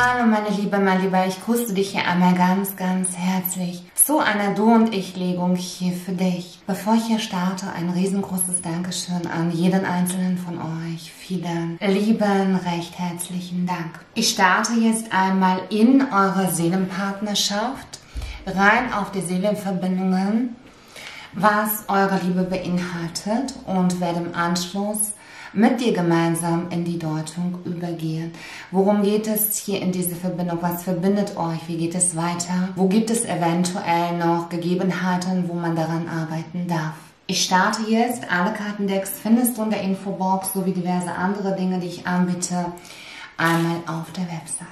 Hallo meine Liebe, mein Lieber, ich grüße dich hier einmal ganz, ganz herzlich zu einer Du- und Ich-Legung hier für dich. Bevor ich hier starte, ein riesengroßes Dankeschön an jeden einzelnen von euch. Vielen lieben, recht herzlichen Dank. Ich starte jetzt einmal in eure Seelenpartnerschaft, rein auf die Seelenverbindungen, was eure Liebe beinhaltet, und werde im Anschluss mit dir gemeinsam in die Deutung übergehen. Worum geht es hier in dieser Verbindung? Was verbindet euch? Wie geht es weiter? Wo gibt es eventuell noch Gegebenheiten, wo man daran arbeiten darf? Ich starte jetzt. Alle Kartendecks findest du in der Infobox sowie diverse andere Dinge, die ich anbiete, einmal auf der Website.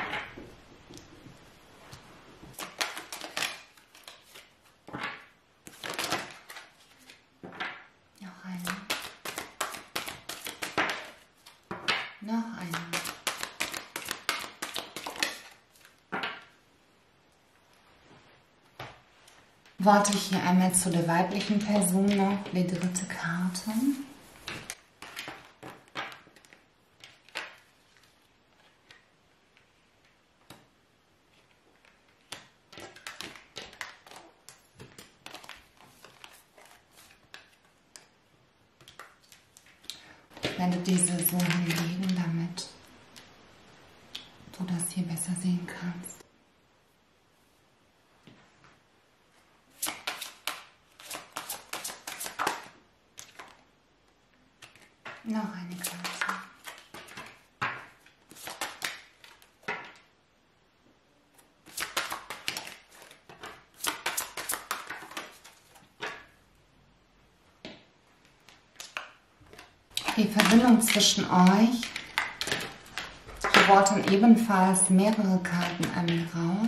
Noch eine. Warte ich hier einmal zu der weiblichen Person noch, die dritte Karte. Ich werde diese so hinlegen, damit du das hier besser sehen kannst. Noch eine Karte. Die Verbindung zwischen euch. Hier wollten ebenfalls mehrere Karten einmal raus.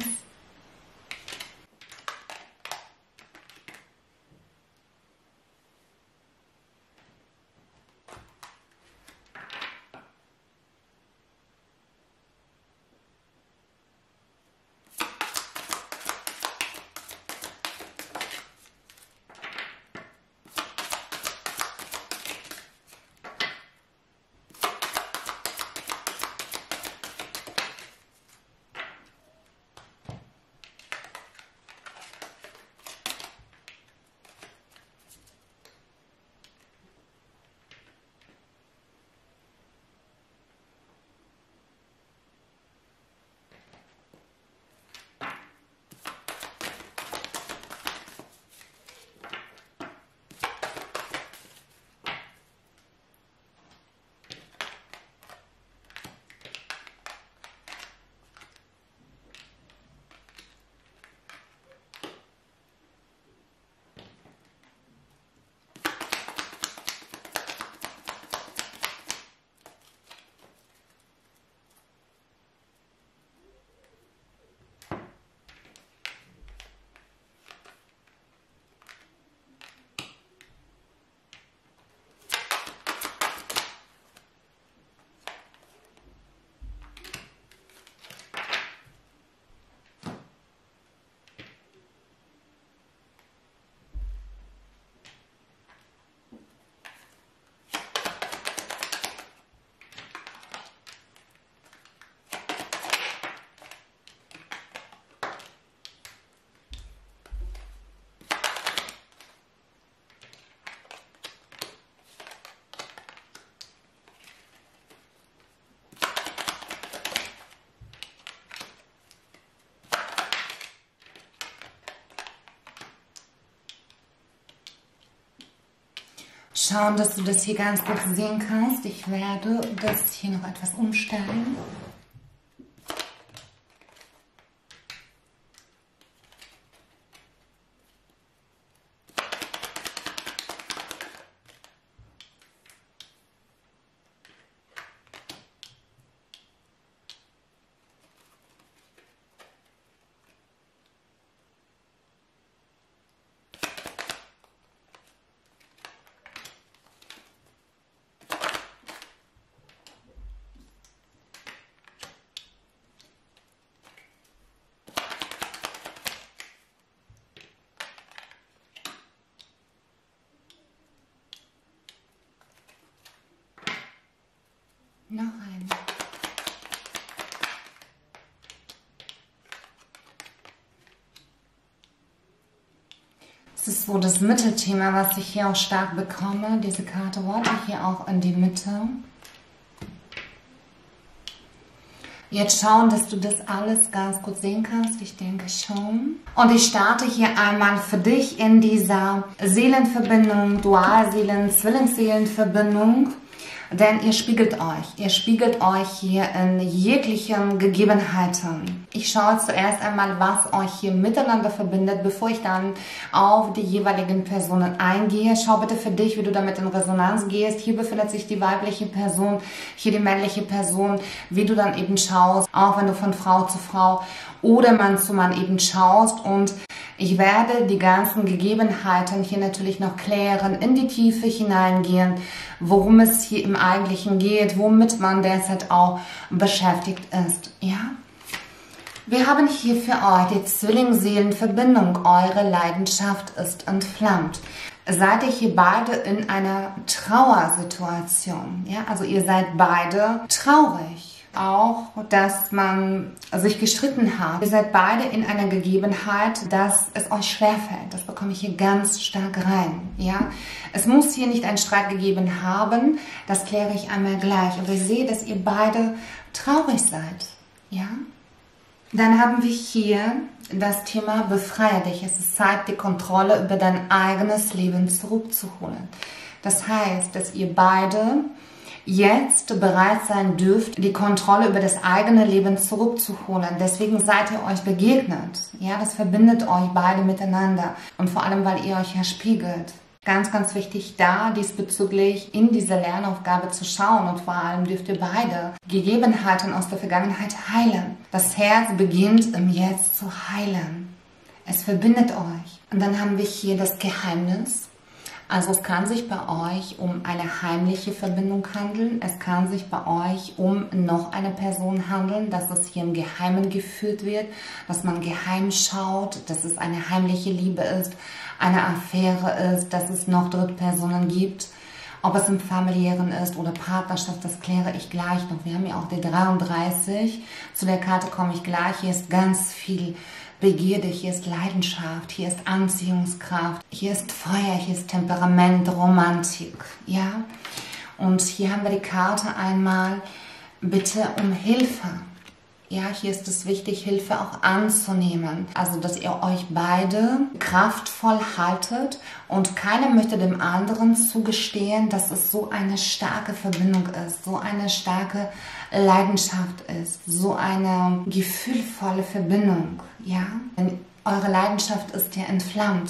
Schauen, dass du das hier ganz gut sehen kannst. Ich werde das hier noch etwas umstellen. Das ist so das Mittelthema, was ich hier auch stark bekomme. Diese Karte wollte ich hier auch in die Mitte. Jetzt schauen, dass du das alles ganz gut sehen kannst. Ich denke schon. Und ich starte hier einmal für dich in dieser Seelenverbindung, Dualseelen, Zwillingsseelenverbindung. Denn ihr spiegelt euch hier in jeglichen Gegebenheiten. Ich schaue zuerst einmal, was euch hier miteinander verbindet, bevor ich dann auf die jeweiligen Personen eingehe. Schau bitte für dich, wie du damit in Resonanz gehst. Hier befindet sich die weibliche Person, hier die männliche Person, wie du dann eben schaust, auch wenn du von Frau zu Frau oder Mann zu Mann eben schaust. Und ich werde die ganzen Gegebenheiten hier natürlich noch klären, in die Tiefe hineingehen, worum es hier im Eigentlichen geht, womit man derzeit auch beschäftigt ist. Ja? Wir haben hier für euch die Zwillingsseelenverbindung. Eure Leidenschaft ist entflammt. Seid ihr hier beide in einer Trauersituation? Ja? Also ihr seid beide traurig. Auch, dass man sich gestritten hat. Ihr seid beide in einer Gegebenheit, dass es euch schwerfällt. Das bekomme ich hier ganz stark rein. Ja? Es muss hier nicht einen Streit gegeben haben. Das kläre ich einmal gleich. Aber ich sehe, dass ihr beide traurig seid. Ja? Dann haben wir hier das Thema Befreie dich. Es ist Zeit, die Kontrolle über dein eigenes Leben zurückzuholen. Das heißt, dass ihr beide jetzt bereit sein dürft, die Kontrolle über das eigene Leben zurückzuholen. Deswegen seid ihr euch begegnet. Ja, das verbindet euch beide miteinander. Und vor allem, weil ihr euch ja spiegelt. Ganz, ganz wichtig da diesbezüglich in diese Lernaufgabe zu schauen. Und vor allem dürft ihr beide Gegebenheiten aus der Vergangenheit heilen. Das Herz beginnt im Jetzt zu heilen. Es verbindet euch. Und dann haben wir hier das Geheimnis. Also es kann sich bei euch um eine heimliche Verbindung handeln. Es kann sich bei euch um noch eine Person handeln, dass es hier im Geheimen geführt wird, dass man geheim schaut, dass es eine heimliche Liebe ist, eine Affäre ist, dass es noch Drittpersonen gibt. Ob es im Familiären ist oder Partnerschaft, das kläre ich gleich noch. Wir haben ja auch die 33. Zu der Karte komme ich gleich. Hier ist ganz viel Begierde, hier ist Leidenschaft, hier ist Anziehungskraft, hier ist Feuer, hier ist Temperament, Romantik, ja. Und hier haben wir die Karte einmal, bitte um Hilfe. Ja, hier ist es wichtig, Hilfe auch anzunehmen. Also, dass ihr euch beide kraftvoll haltet und keiner möchte dem anderen zugestehen, dass es so eine starke Verbindung ist, so eine starke Leidenschaft ist, so eine gefühlvolle Verbindung. Ja, denn eure Leidenschaft ist ja entflammt.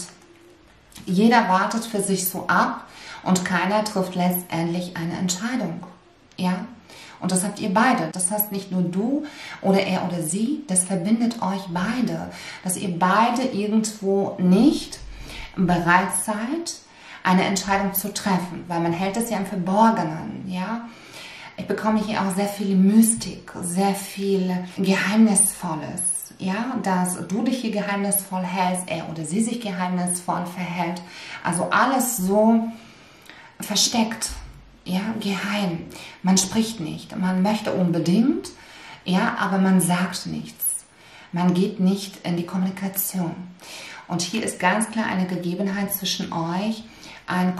Jeder wartet für sich so ab und keiner trifft letztendlich eine Entscheidung. Ja. Und das habt ihr beide. Das heißt nicht nur du oder er oder sie, das verbindet euch beide. Dass ihr beide irgendwo nicht bereit seid, eine Entscheidung zu treffen. Weil man hält es ja im Verborgenen. Ja? Ich bekomme hier auch sehr viel Mystik, sehr viel Geheimnisvolles. Ja? Dass du dich hier geheimnisvoll hältst, er oder sie sich geheimnisvoll verhält. Also alles so versteckt. Ja, geheim. Man spricht nicht. Man möchte unbedingt, ja, aber man sagt nichts. Man geht nicht in die Kommunikation. Und hier ist ganz klar eine Gegebenheit zwischen euch, ein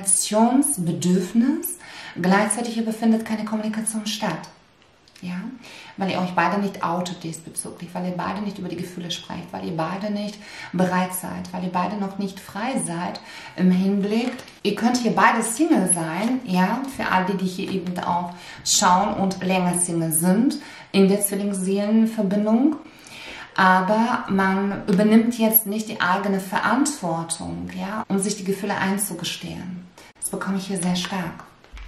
Kommunikationsbedürfnis. Gleichzeitig hier befindet keine Kommunikation statt. Ja, weil ihr euch beide nicht outet diesbezüglich, weil ihr beide nicht über die Gefühle sprecht, weil ihr beide nicht bereit seid, weil ihr beide noch nicht frei seid im Hinblick. Ihr könnt hier beide Single sein, ja, für alle, die hier eben auch schauen und länger Single sind in der Zwillingsseelenverbindung. Aber man übernimmt jetzt nicht die eigene Verantwortung, ja, um sich die Gefühle einzugestehen. Das bekomme ich hier sehr stark.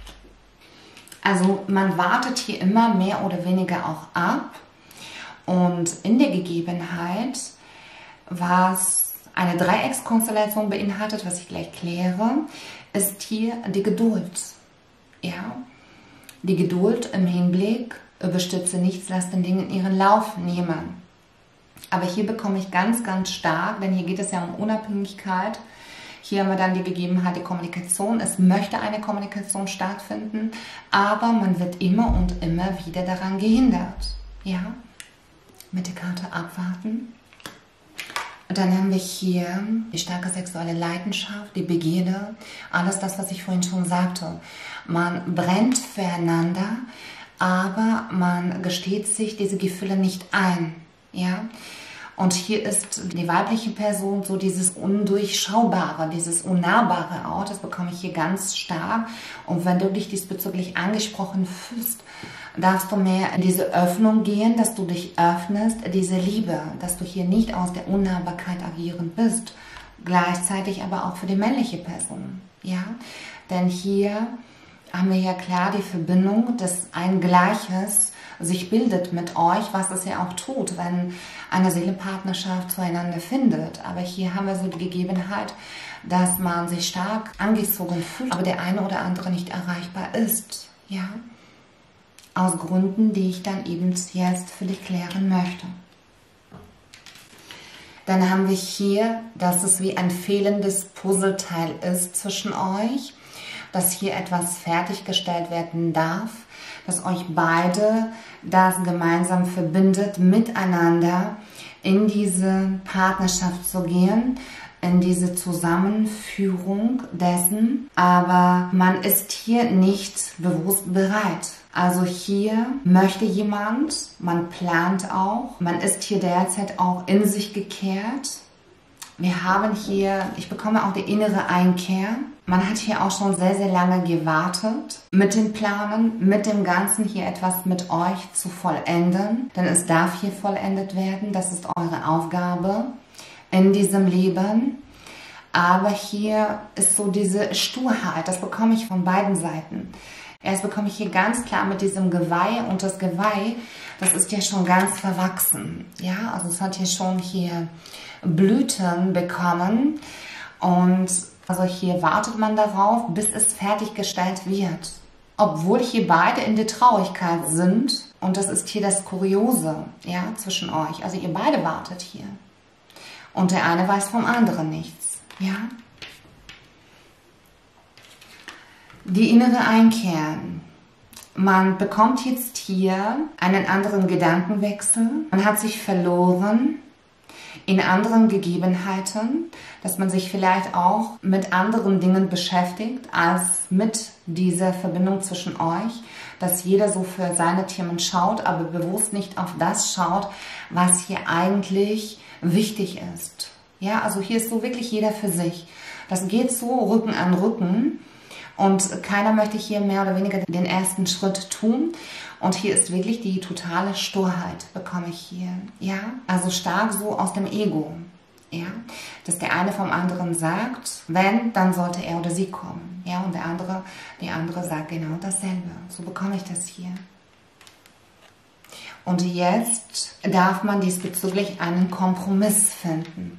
Also man wartet hier immer mehr oder weniger auch ab und in der Gegebenheit, was eine Dreieckskonstellation beinhaltet, was ich gleich kläre, ist hier die Geduld. Ja? Die Geduld im Hinblick, überstürze nichts, lass den Dingen ihren Lauf nehmen. Aber hier bekomme ich ganz, ganz stark, denn hier geht es ja um Unabhängigkeit. Hier haben wir dann die Gegebenheit der Kommunikation. Es möchte eine Kommunikation stattfinden, aber man wird immer und immer wieder daran gehindert. Ja? Mit der Karte abwarten. Dann haben wir hier die starke sexuelle Leidenschaft, die Begierde, alles das, was ich vorhin schon sagte. Man brennt füreinander, aber man gesteht sich diese Gefühle nicht ein. Ja? Und hier ist die weibliche Person so dieses Undurchschaubare, dieses Unnahbare auch. Das bekomme ich hier ganz stark. Und wenn du dich diesbezüglich angesprochen fühlst, darfst du mehr in diese Öffnung gehen, dass du dich öffnest, diese Liebe, dass du hier nicht aus der Unnahbarkeit agierend bist. Gleichzeitig aber auch für die männliche Person. Ja? Denn hier haben wir ja klar die Verbindung, dass ein Gleiches sich bildet mit euch, was es ja auch tut, wenn eine Seelenpartnerschaft zueinander findet. Aber hier haben wir so die Gegebenheit, dass man sich stark angezogen fühlt, aber der eine oder andere nicht erreichbar ist. Ja? Aus Gründen, die ich dann eben jetzt für dich klären möchte. Dann haben wir hier, dass es wie ein fehlendes Puzzleteil ist zwischen euch, dass hier etwas fertiggestellt werden darf, dass euch beide das gemeinsam verbindet, miteinander in diese Partnerschaft zu gehen, in diese Zusammenführung dessen, aber man ist hier nicht bewusst bereit. Also hier möchte jemand, man plant auch, man ist hier derzeit auch in sich gekehrt. Wir haben hier, ich bekomme auch die innere Einkehr. Man hat hier auch schon sehr, sehr lange gewartet mit dem Planen, mit dem Ganzen hier etwas mit euch zu vollenden. Denn es darf hier vollendet werden, das ist eure Aufgabe in diesem Leben. Aber hier ist so diese Sturheit, das bekomme ich von beiden Seiten. Erst bekomme ich hier ganz klar mit diesem Geweih und das Geweih, das ist ja schon ganz verwachsen. Ja, also es hat hier schon hier Blüten bekommen und also hier wartet man darauf, bis es fertiggestellt wird. Obwohl hier beide in der Traurigkeit sind und das ist hier das Kuriose, ja, zwischen euch. Also ihr beide wartet hier und der eine weiß vom anderen nichts, ja. Die innere Einkehr. Man bekommt jetzt hier einen anderen Gedankenwechsel. Man hat sich verloren in anderen Gegebenheiten, dass man sich vielleicht auch mit anderen Dingen beschäftigt als mit dieser Verbindung zwischen euch, dass jeder so für seine Themen schaut, aber bewusst nicht auf das schaut, was hier eigentlich wichtig ist. Ja, also hier ist so wirklich jeder für sich. Das geht so Rücken an Rücken. Und keiner möchte hier mehr oder weniger den ersten Schritt tun. Und hier ist wirklich die totale Sturheit, bekomme ich hier. Ja, also stark so aus dem Ego. Ja, dass der eine vom anderen sagt, wenn, dann sollte er oder sie kommen. Ja, und die andere sagt genau dasselbe. So bekomme ich das hier. Und jetzt darf man diesbezüglich einen Kompromiss finden.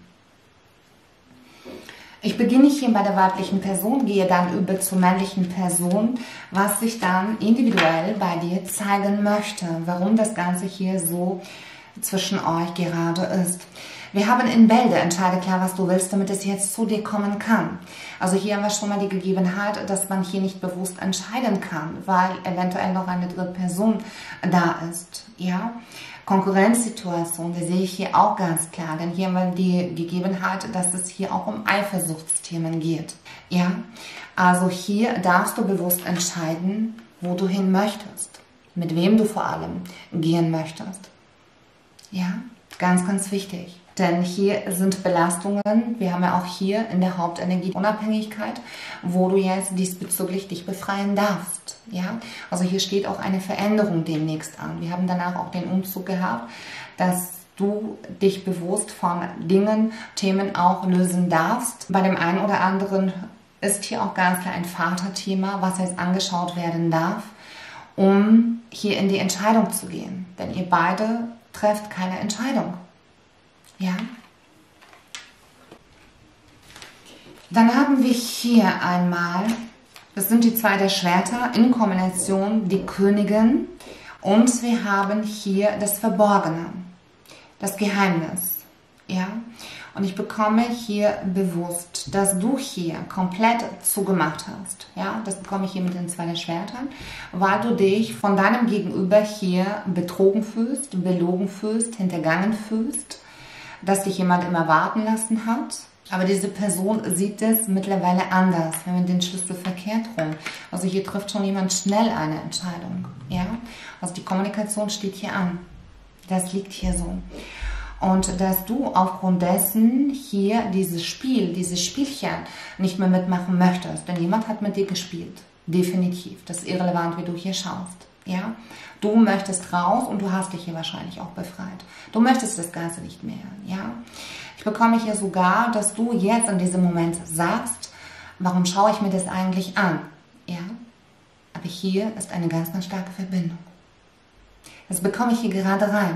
Ich beginne hier bei der weiblichen Person, gehe dann über zur männlichen Person, was sich dann individuell bei dir zeigen möchte, warum das Ganze hier so zwischen euch gerade ist. Wir haben in Bälde, entscheide klar, was du willst, damit es jetzt zu dir kommen kann. Also hier haben wir schon mal die Gegebenheit, dass man hier nicht bewusst entscheiden kann, weil eventuell noch eine dritte Person da ist. Ja? Konkurrenzsituation, die sehe ich hier auch ganz klar, denn hier haben wir die Gegebenheit, dass es hier auch um Eifersuchtsthemen geht. Ja, also hier darfst du bewusst entscheiden, wo du hin möchtest, mit wem du vor allem gehen möchtest. Ja, ganz, ganz wichtig. Denn hier sind Belastungen, wir haben ja auch hier in der Hauptenergie Unabhängigkeit, wo du jetzt diesbezüglich dich befreien darfst. Ja? Also hier steht auch eine Veränderung demnächst an. Wir haben danach auch den Umzug gehabt, dass du dich bewusst von Dingen, Themen auch lösen darfst. Bei dem einen oder anderen ist hier auch ganz klar ein Vaterthema, was jetzt angeschaut werden darf, um hier in die Entscheidung zu gehen. Denn ihr beide trefft keine Entscheidung. Ja. Dann haben wir hier einmal, das sind die zwei der Schwerter in Kombination, die Königin, und wir haben hier das Verborgene, das Geheimnis. Ja. Und ich bekomme hier bewusst, dass du hier komplett zugemacht hast. Ja, das bekomme ich hier mit den zwei der Schwertern, weil du dich von deinem Gegenüber hier betrogen fühlst, belogen fühlst, hintergangen fühlst. dass dich jemand immer warten lassen hat. Aber diese Person sieht es mittlerweile anders, wenn man den Schlüssel verkehrt rum. Also hier trifft schon jemand schnell eine Entscheidung. Ja? Also die Kommunikation steht hier an. Das liegt hier so. Und dass du aufgrund dessen hier dieses Spiel, dieses Spielchen nicht mehr mitmachen möchtest. Denn jemand hat mit dir gespielt. Definitiv. Das ist irrelevant, wie du hier schaust. Ja? Du möchtest raus und du hast dich hier wahrscheinlich auch befreit. Du möchtest das Ganze nicht mehr. Ja? Ich bekomme hier sogar, dass du jetzt in diesem Moment sagst, warum schaue ich mir das eigentlich an? Ja? Aber hier ist eine ganz, ganz starke Verbindung. Das bekomme ich hier gerade rein.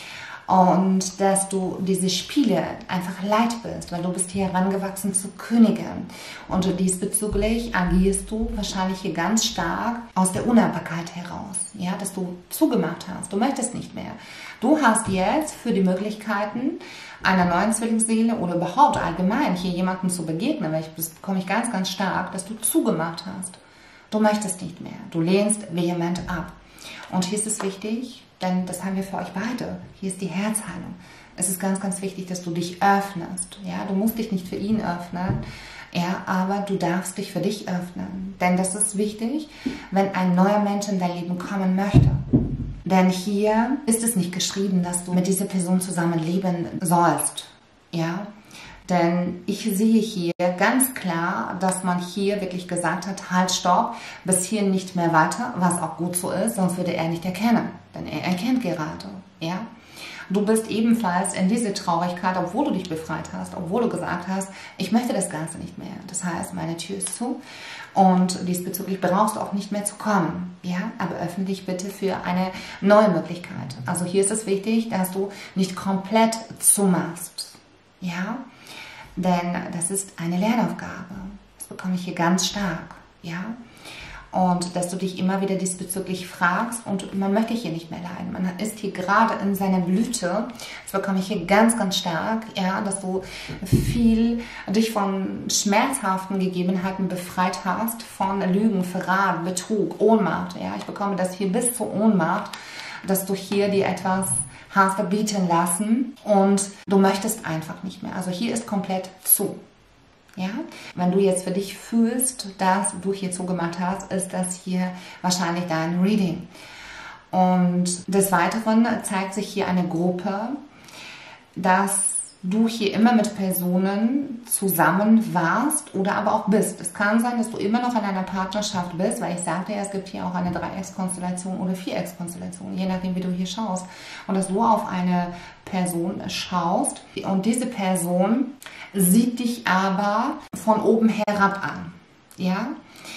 Und dass du diese Spiele einfach leid bist, weil du bist hier herangewachsen zur Königin. Und diesbezüglich agierst du wahrscheinlich hier ganz stark aus der Unnahbarkeit heraus. Ja, dass du zugemacht hast. Du möchtest nicht mehr. Du hast jetzt für die Möglichkeiten einer neuen Zwillingsseele oder überhaupt allgemein hier jemandem zu begegnen, weil das bekomme ich ganz, ganz stark, dass du zugemacht hast. Du möchtest nicht mehr. Du lehnst vehement ab. Und hier ist es wichtig, denn das haben wir für euch beide. Hier ist die Herzheilung. Es ist ganz, ganz wichtig, dass du dich öffnest. Ja, du musst dich nicht für ihn öffnen, ja, aber du darfst dich für dich öffnen. Denn das ist wichtig, wenn ein neuer Mensch in dein Leben kommen möchte. Denn hier ist es nicht geschrieben, dass du mit dieser Person zusammenleben sollst. Ja, denn ich sehe hier ganz klar, dass man hier wirklich gesagt hat, halt, stopp, bis hier nicht mehr weiter, was auch gut so ist, sonst würde er nicht erkennen. Denn er erkennt gerade, ja. Du bist ebenfalls in diese Traurigkeit, obwohl du dich befreit hast, obwohl du gesagt hast, ich möchte das Ganze nicht mehr. Das heißt, meine Tür ist zu und diesbezüglich brauchst du auch nicht mehr zu kommen. Ja, aber öffne dich bitte für eine neue Möglichkeit. Also hier ist es wichtig, dass du nicht komplett zumachst. Ja, denn das ist eine Lernaufgabe. Das bekomme ich hier ganz stark. Ja, und dass du dich immer wieder diesbezüglich fragst und man möchte hier nicht mehr leiden. Man ist hier gerade in seiner Blüte. Das bekomme ich hier ganz, ganz stark, ja, dass du viel dich von schmerzhaften Gegebenheiten befreit hast, von Lügen, Verrat, Betrug, Ohnmacht. Ja, ich bekomme das hier bis zur Ohnmacht, dass du hier dir etwas hast verbieten lassen und du möchtest einfach nicht mehr. Also hier ist komplett zu. Ja? Wenn du jetzt für dich fühlst, dass du hier zugemacht hast, ist das hier wahrscheinlich dein Reading. Und des Weiteren zeigt sich hier eine Gruppe, dass du hier immer mit Personen zusammen warst oder aber auch bist. Es kann sein, dass du immer noch in einer Partnerschaft bist, weil ich sagte ja, es gibt hier auch eine Dreieckskonstellation oder Viereckskonstellation, je nachdem, wie du hier schaust. Und dass du auf eine Person schaust und diese Person sieht dich aber von oben herab an. Ja?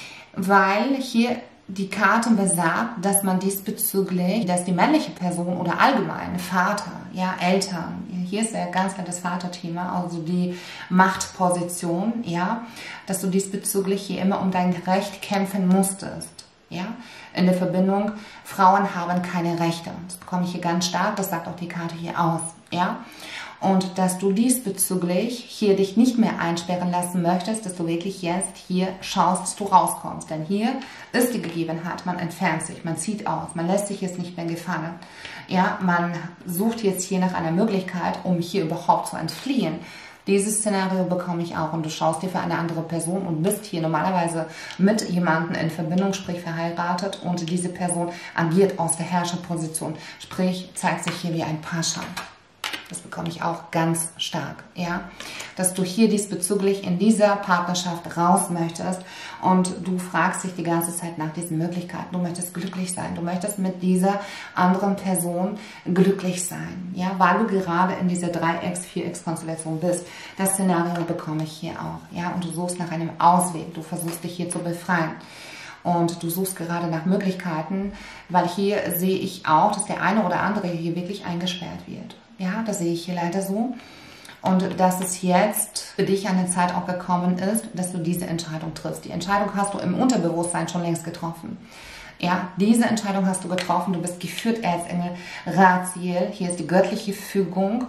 Weil hier die Karte besagt, dass man diesbezüglich, dass die männliche Person oder allgemein Vater, ja, Eltern, hier ist ja ganz klar das Vaterthema, also die Machtposition, ja, dass du diesbezüglich hier immer um dein Recht kämpfen musstest, ja, in der Verbindung, Frauen haben keine Rechte, das bekomme ich hier ganz stark, das sagt auch die Karte hier aus, ja, und dass du diesbezüglich hier dich nicht mehr einsperren lassen möchtest, dass du wirklich jetzt hier schaust, dass du rauskommst. Denn hier ist die Gegebenheit, man entfernt sich, man zieht aus, man lässt sich jetzt nicht mehr gefangen. Ja, man sucht jetzt hier nach einer Möglichkeit, um hier überhaupt zu entfliehen. Dieses Szenario bekomme ich auch und du schaust dir für eine andere Person und bist hier normalerweise mit jemandem in Verbindung, sprich verheiratet und diese Person agiert aus der Herrscherposition, sprich zeigt sich hier wie ein Pascha. Das bekomme ich auch ganz stark, ja, dass du hier diesbezüglich in dieser Partnerschaft raus möchtest und du fragst dich die ganze Zeit nach diesen Möglichkeiten. Du möchtest glücklich sein, du möchtest mit dieser anderen Person glücklich sein, ja, weil du gerade in dieser Dreiecks-, Vierecks-Konstellation bist. Das Szenario bekomme ich hier auch, ja, und du suchst nach einem Ausweg, du versuchst dich hier zu befreien. Und du suchst gerade nach Möglichkeiten, weil hier sehe ich auch, dass der eine oder andere hier wirklich eingesperrt wird. Ja, das sehe ich hier leider so. Und dass es jetzt für dich eine Zeit auch gekommen ist, dass du diese Entscheidung triffst. Die Entscheidung hast du im Unterbewusstsein schon längst getroffen. Ja, diese Entscheidung hast du getroffen. Du bist geführt, Erzengel Raziel. Hier ist die göttliche Fügung.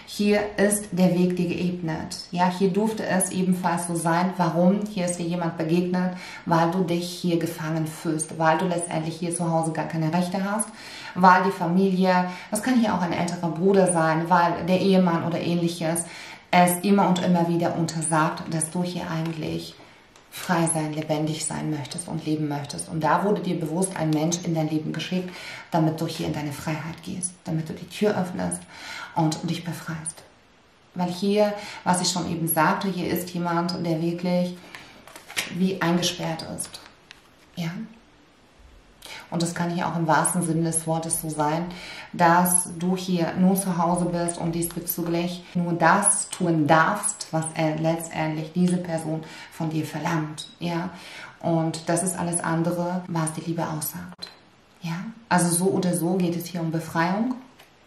Hier ist der Weg dir geebnet. Ja, hier durfte es ebenfalls so sein. Warum? Hier ist dir jemand begegnet, weil du dich hier gefangen fühlst, weil du letztendlich hier zu Hause gar keine Rechte hast, weil die Familie, das kann hier auch ein älterer Bruder sein, weil der Ehemann oder ähnliches es immer und immer wieder untersagt, dass du hier eigentlich frei sein, lebendig sein möchtest und leben möchtest. Und da wurde dir bewusst ein Mensch in dein Leben geschickt, damit du hier in deine Freiheit gehst, damit du die Tür öffnest und dich befreist. Weil hier, was ich schon eben sagte, hier ist jemand, der wirklich wie eingesperrt ist. Ja? Und das kann hier auch im wahrsten Sinne des Wortes so sein, dass du hier nur zu Hause bist und diesbezüglich nur das tun darfst, was letztendlich diese Person von dir verlangt. Ja? Und das ist alles andere, was die Liebe aussagt. Ja? Also so oder so geht es hier um Befreiung,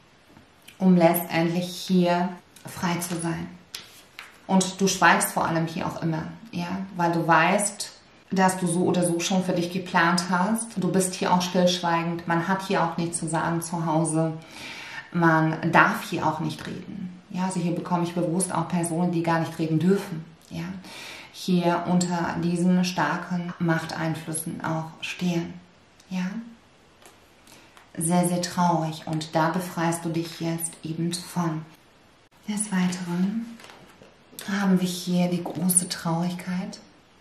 um letztendlich hier frei zu sein. Und du schweigst vor allem hier auch immer, ja? Weil du weißt, dass du so oder so schon für dich geplant hast. Du bist hier auch stillschweigend. Man hat hier auch nichts zu sagen zu Hause. Man darf hier auch nicht reden. Ja, also hier bekomme ich bewusst auch Personen, die gar nicht reden dürfen. Ja, hier unter diesen starken Machteinflüssen auch stehen. Ja, sehr, sehr traurig. Und da befreist du dich jetzt eben von. Des Weiteren haben wir hier die große Traurigkeit.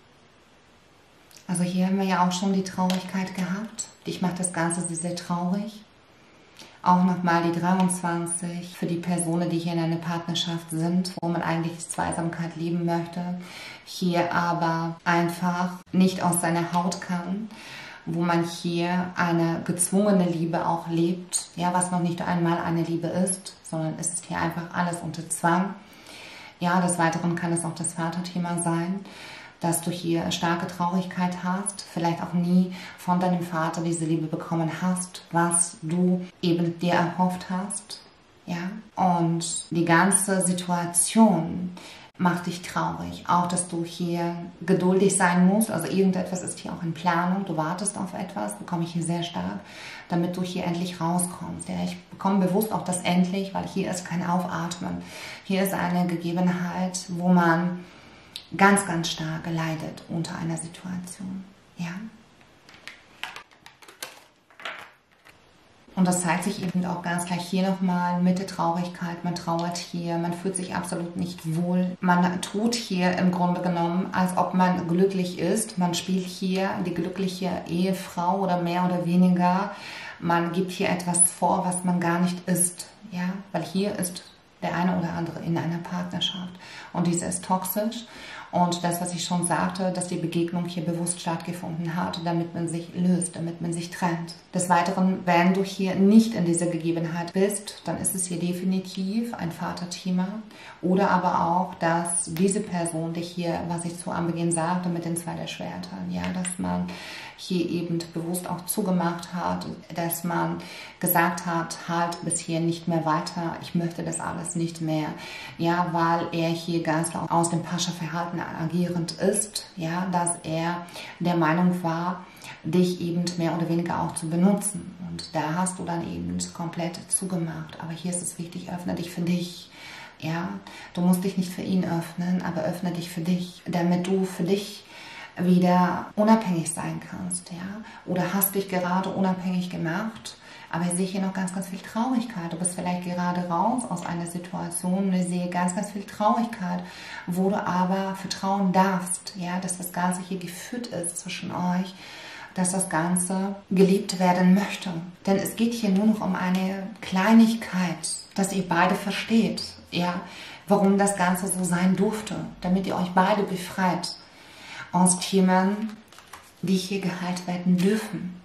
Also hier haben wir ja auch schon die Traurigkeit gehabt. Dich macht das Ganze sehr, sehr traurig. Auch nochmal die 23 für die Personen, die hier in einer Partnerschaft sind, wo man eigentlich die Zweisamkeit leben möchte, hier aber einfach nicht aus seiner Haut kann, wo man hier eine gezwungene Liebe auch lebt, ja, was noch nicht einmal eine Liebe ist, sondern es ist hier einfach alles unter Zwang. Ja, des Weiteren kann es auch das Vaterthema sein, dass du hier starke Traurigkeit hast, vielleicht auch nie von deinem Vater diese Liebe bekommen hast, was du eben dir erhofft hast. Ja? Und die ganze Situation macht dich traurig. Auch, dass du hier geduldig sein musst. Also irgendetwas ist hier auch in Planung. Du wartest auf etwas, bekomme ich hier sehr stark, damit du hier endlich rauskommst. Ja, ich bekomme bewusst auch das endlich, weil hier ist kein Aufatmen. Hier ist eine Gegebenheit, wo man ganz, ganz stark leidet unter einer Situation. Ja? Und das zeigt sich eben auch ganz gleich hier nochmal mit der Traurigkeit. Man trauert hier, man fühlt sich absolut nicht wohl. Man tut hier im Grunde genommen, als ob man glücklich ist. Man spielt hier die glückliche Ehefrau oder mehr oder weniger. Man gibt hier etwas vor, was man gar nicht ist. Ja? Weil hier ist der eine oder andere in einer Partnerschaft. Und diese ist toxisch. Und das, was ich schon sagte, dass die Begegnung hier bewusst stattgefunden hat, damit man sich löst, damit man sich trennt. Des Weiteren, wenn du hier nicht in dieser Gegebenheit bist, dann ist es hier definitiv ein Vaterthema. Oder aber auch, dass diese Person dich hier, was ich zu Anbeginn sagte, mit den 2 der Schwertern, ja, dass man hier eben bewusst auch zugemacht hat, dass man gesagt hat, halt bis hier nicht mehr weiter, ich möchte das alles nicht mehr, ja, weil er hier ganz klar aus dem Pascha-Verhalten agierend ist, ja, dass er der Meinung war, dich eben mehr oder weniger auch zu benutzen. Und da hast du dann eben komplett zugemacht. Aber hier ist es wichtig, öffne dich für dich. Ja, du musst dich nicht für ihn öffnen, aber öffne dich für dich, damit du für dich wieder unabhängig sein kannst, ja, oder hast dich gerade unabhängig gemacht, aber ich sehe hier noch ganz, ganz viel Traurigkeit. Du bist vielleicht gerade raus aus einer Situation und ich sehe ganz, ganz viel Traurigkeit, wo du aber vertrauen darfst, ja, dass das Ganze hier geführt ist zwischen euch, dass das Ganze geliebt werden möchte. Denn es geht hier nur noch um eine Kleinigkeit, dass ihr beide versteht, ja, warum das Ganze so sein durfte, damit ihr euch beide befreit aus Themen, die hier geheilt werden dürfen.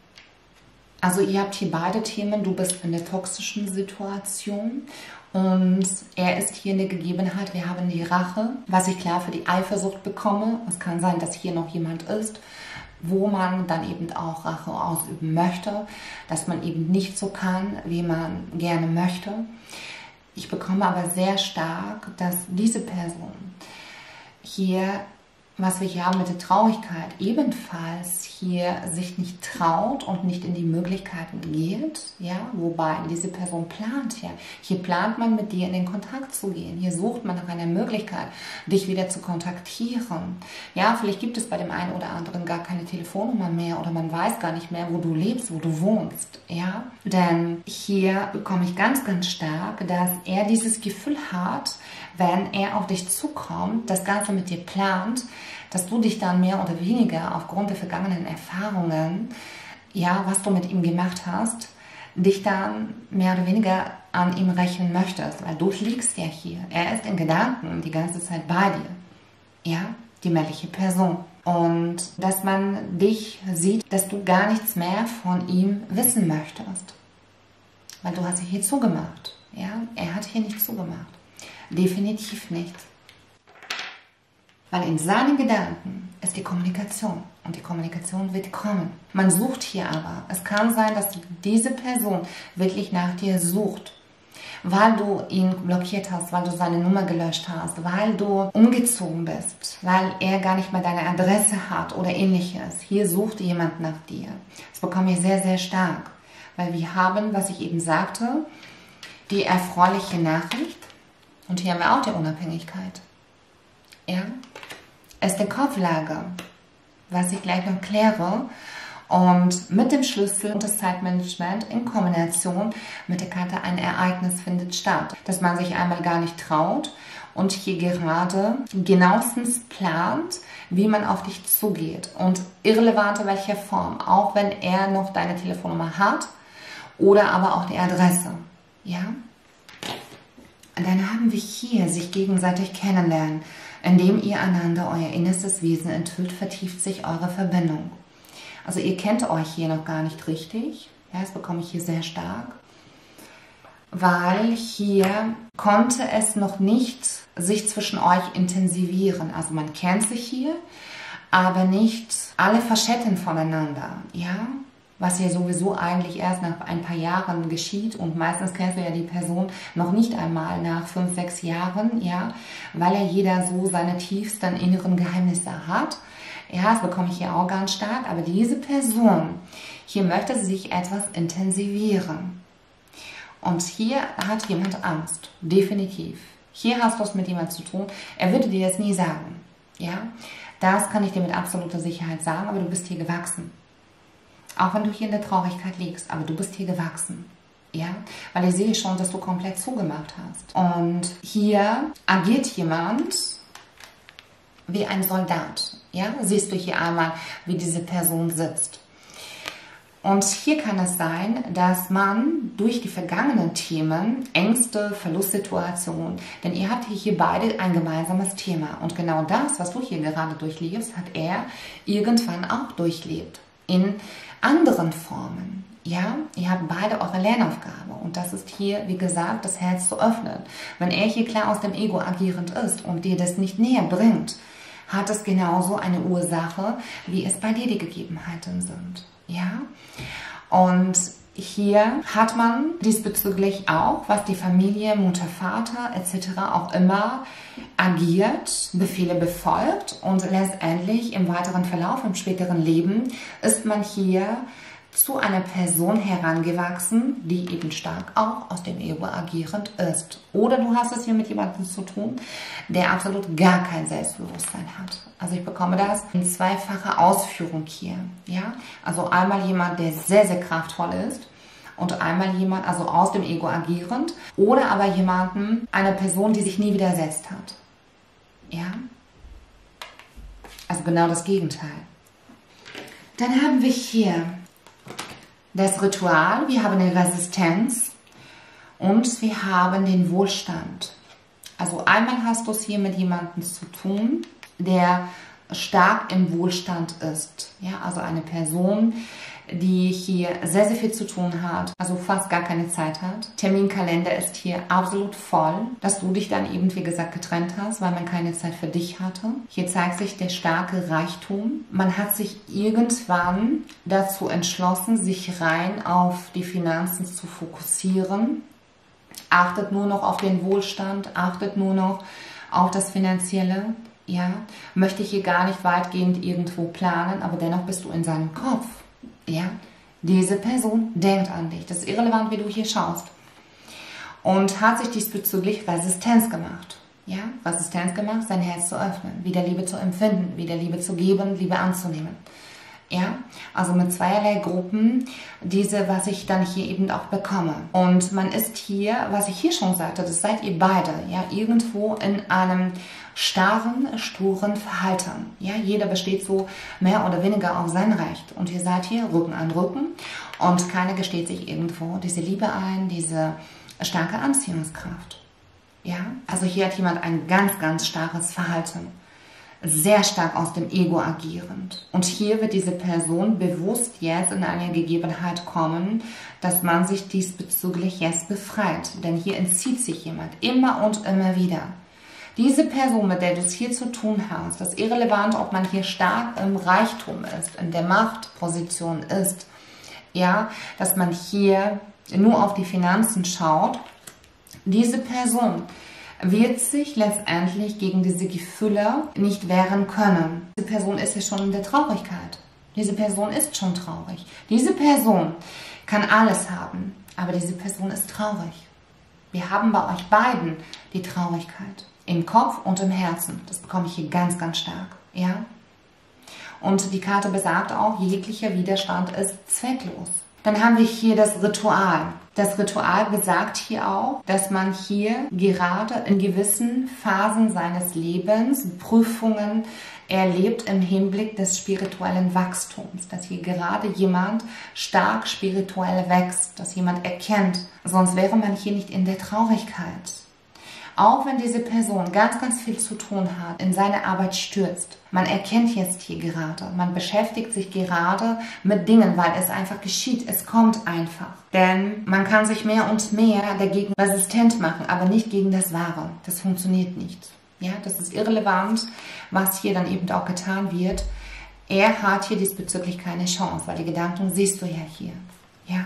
Also ihr habt hier beide Themen, du bist in der toxischen Situation und er ist hier in der Gegebenheit, wir haben die Rache, was ich klar für die Eifersucht bekomme. Es kann sein, dass hier noch jemand ist, wo man dann eben auch Rache ausüben möchte, dass man eben nicht so kann, wie man gerne möchte. Ich bekomme aber sehr stark, dass diese Person hier was wir hier haben mit der Traurigkeit, ebenfalls hier sich nicht traut und nicht in die Möglichkeiten geht, ja, wobei diese Person plant, ja. Hier plant man mit dir in den Kontakt zu gehen. Hier sucht man nach einer Möglichkeit, dich wieder zu kontaktieren. Ja, vielleicht gibt es bei dem einen oder anderen gar keine Telefonnummer mehr oder man weiß gar nicht mehr, wo du lebst, wo du wohnst, ja. Denn hier bekomme ich ganz, ganz stark, dass er dieses Gefühl hat, wenn er auf dich zukommt, das Ganze mit dir plant, dass du dich dann mehr oder weniger aufgrund der vergangenen Erfahrungen, ja, was du mit ihm gemacht hast, dich dann mehr oder weniger an ihm rächen möchtest, weil du liegst ja hier. Er ist in Gedanken die ganze Zeit bei dir, ja, die männliche Person. Und dass man dich sieht, dass du gar nichts mehr von ihm wissen möchtest, weil du hast hier zugemacht, ja, er hat hier nicht zugemacht. Definitiv nicht. Weil in seinen Gedanken ist die Kommunikation und die Kommunikation wird kommen. Man sucht hier aber. Es kann sein, dass diese Person wirklich nach dir sucht, weil du ihn blockiert hast, weil du seine Nummer gelöscht hast, weil du umgezogen bist, weil er gar nicht mehr deine Adresse hat oder ähnliches. Hier sucht jemand nach dir. Das bekomme ich sehr, sehr stark, weil wir haben, was ich eben sagte, die erfreuliche Nachricht. Und hier haben wir auch die Unabhängigkeit. Ja, es ist die Kopflage, was ich gleich noch kläre. Und mit dem Schlüssel und das Zeitmanagement in Kombination mit der Karte ein Ereignis findet statt. Dass man sich einmal gar nicht traut und hier gerade genauestens plant, wie man auf dich zugeht. Und irrelevant in welcher Form, auch wenn er noch deine Telefonnummer hat oder aber auch die Adresse. Ja? Dann haben wir hier sich gegenseitig kennenlernen. Indem ihr einander euer innerstes Wesen enthüllt, vertieft sich eure Verbindung. Also ihr kennt euch hier noch gar nicht richtig. Ja, das bekomme ich hier sehr stark. Weil hier konnte es noch nicht sich zwischen euch intensivieren. Also man kennt sich hier, aber nicht alle Facetten voneinander. Ja? Was ja sowieso eigentlich erst nach ein paar Jahren geschieht und meistens kennst du ja die Person noch nicht einmal nach 5, 6 Jahren, ja, weil ja jeder so seine tiefsten inneren Geheimnisse hat. Ja, das bekomme ich hier auch ganz stark, aber diese Person, hier möchte sich etwas intensivieren. Und hier hat jemand Angst, definitiv. Hier hast du es mit jemandem zu tun, er würde dir das nie sagen, ja. Das kann ich dir mit absoluter Sicherheit sagen, aber du bist hier gewachsen. Auch wenn du hier in der Traurigkeit liegst, aber du bist hier gewachsen. Ja, weil ich sehe schon, dass du komplett zugemacht hast. Und hier agiert jemand wie ein Soldat. Ja, siehst du hier einmal, wie diese Person sitzt. Und hier kann es sein, dass man durch die vergangenen Themen, Ängste, Verlustsituationen, denn ihr habt hier beide ein gemeinsames Thema. Und genau das, was du hier gerade durchlebst, hat er irgendwann auch durchlebt. In anderen Formen. Ja, ihr habt beide eure Lernaufgabe und das ist hier, wie gesagt, das Herz zu öffnen. Wenn er hier klar aus dem Ego agierend ist und dir das nicht näher bringt, hat es genauso eine Ursache, wie es bei dir die Gegebenheiten sind. Ja, und hier hat man diesbezüglich auch, was die Familie, Mutter, Vater etc. auch immer agiert, Befehle befolgt und letztendlich im weiteren Verlauf, im späteren Leben, ist man hier zu einer Person herangewachsen, die eben stark auch aus dem Ego agierend ist. Oder du hast es hier mit jemandem zu tun, der absolut gar kein Selbstbewusstsein hat. Also ich bekomme das in zweifacher Ausführung hier. Ja? Also einmal jemand, der sehr, sehr kraftvoll ist und einmal jemand, also aus dem Ego agierend oder aber jemanden, eine Person, die sich nie widersetzt hat. Ja? Also genau das Gegenteil. Dann haben wir hier das Ritual, wir haben die Resistenz und wir haben den Wohlstand. Also einmal hast du es hier mit jemandem zu tun, der stark im Wohlstand ist. Ja, also eine Person, die hier sehr, sehr viel zu tun hat, also fast gar keine Zeit hat. Terminkalender ist hier absolut voll, dass du dich dann eben, wie gesagt, getrennt hast, weil man keine Zeit für dich hatte. Hier zeigt sich der starke Reichtum. Man hat sich irgendwann dazu entschlossen, sich rein auf die Finanzen zu fokussieren. Achtet nur noch auf den Wohlstand, achtet nur noch auf das Finanzielle. Ja, möchte hier gar nicht weitgehend irgendwo planen, aber dennoch bist du in seinem Kopf. Ja, diese Person denkt an dich. Das ist irrelevant, wie du hier schaust. Und hat sich diesbezüglich Resistenz gemacht. Ja, Resistenz gemacht, sein Herz zu öffnen, wieder Liebe zu empfinden, wieder Liebe zu geben, Liebe anzunehmen. Ja, also mit zweierlei Gruppen, diese, was ich dann hier eben auch bekomme. Und man ist hier, was ich hier schon sagte, das seid ihr beide, ja, irgendwo in einem starren, sturen Verhalten. Ja, jeder besteht so mehr oder weniger auf sein Recht. Und ihr seid hier Rücken an Rücken und keiner gesteht sich irgendwo diese Liebe ein, diese starke Anziehungskraft. Ja, also hier hat jemand ein ganz, ganz starres Verhalten. Sehr stark aus dem Ego agierend. Und hier wird diese Person bewusst jetzt in eine Gegebenheit kommen, dass man sich diesbezüglich jetzt befreit. Denn hier entzieht sich jemand immer und immer wieder. Diese Person, mit der du es hier zu tun hast, das ist irrelevant, ob man hier stark im Reichtum ist, in der Machtposition ist, ja, dass man hier nur auf die Finanzen schaut. Diese Person wird sich letztendlich gegen diese Gefühle nicht wehren können. Diese Person ist ja schon in der Traurigkeit. Diese Person ist schon traurig. Diese Person kann alles haben, aber diese Person ist traurig. Wir haben bei euch beiden die Traurigkeit. Im Kopf und im Herzen. Das bekomme ich hier ganz, ganz stark. Ja? Und die Karte besagt auch, jeglicher Widerstand ist zwecklos. Dann haben wir hier das Ritual. Das Ritual besagt hier auch, dass man hier gerade in gewissen Phasen seines Lebens Prüfungen erlebt im Hinblick des spirituellen Wachstums. Dass hier gerade jemand stark spirituell wächst, dass jemand erkennt. Sonst wäre man hier nicht in der Traurigkeit. Auch wenn diese Person ganz, ganz viel zu tun hat, in seine Arbeit stürzt. Man erkennt jetzt hier gerade, man beschäftigt sich gerade mit Dingen, weil es einfach geschieht, es kommt einfach. Denn man kann sich mehr und mehr dagegen resistent machen, aber nicht gegen das Wahre. Das funktioniert nicht. Ja, das ist irrelevant, was hier dann eben auch getan wird. Er hat hier diesbezüglich keine Chance, weil die Gedanken siehst du ja hier. Ja.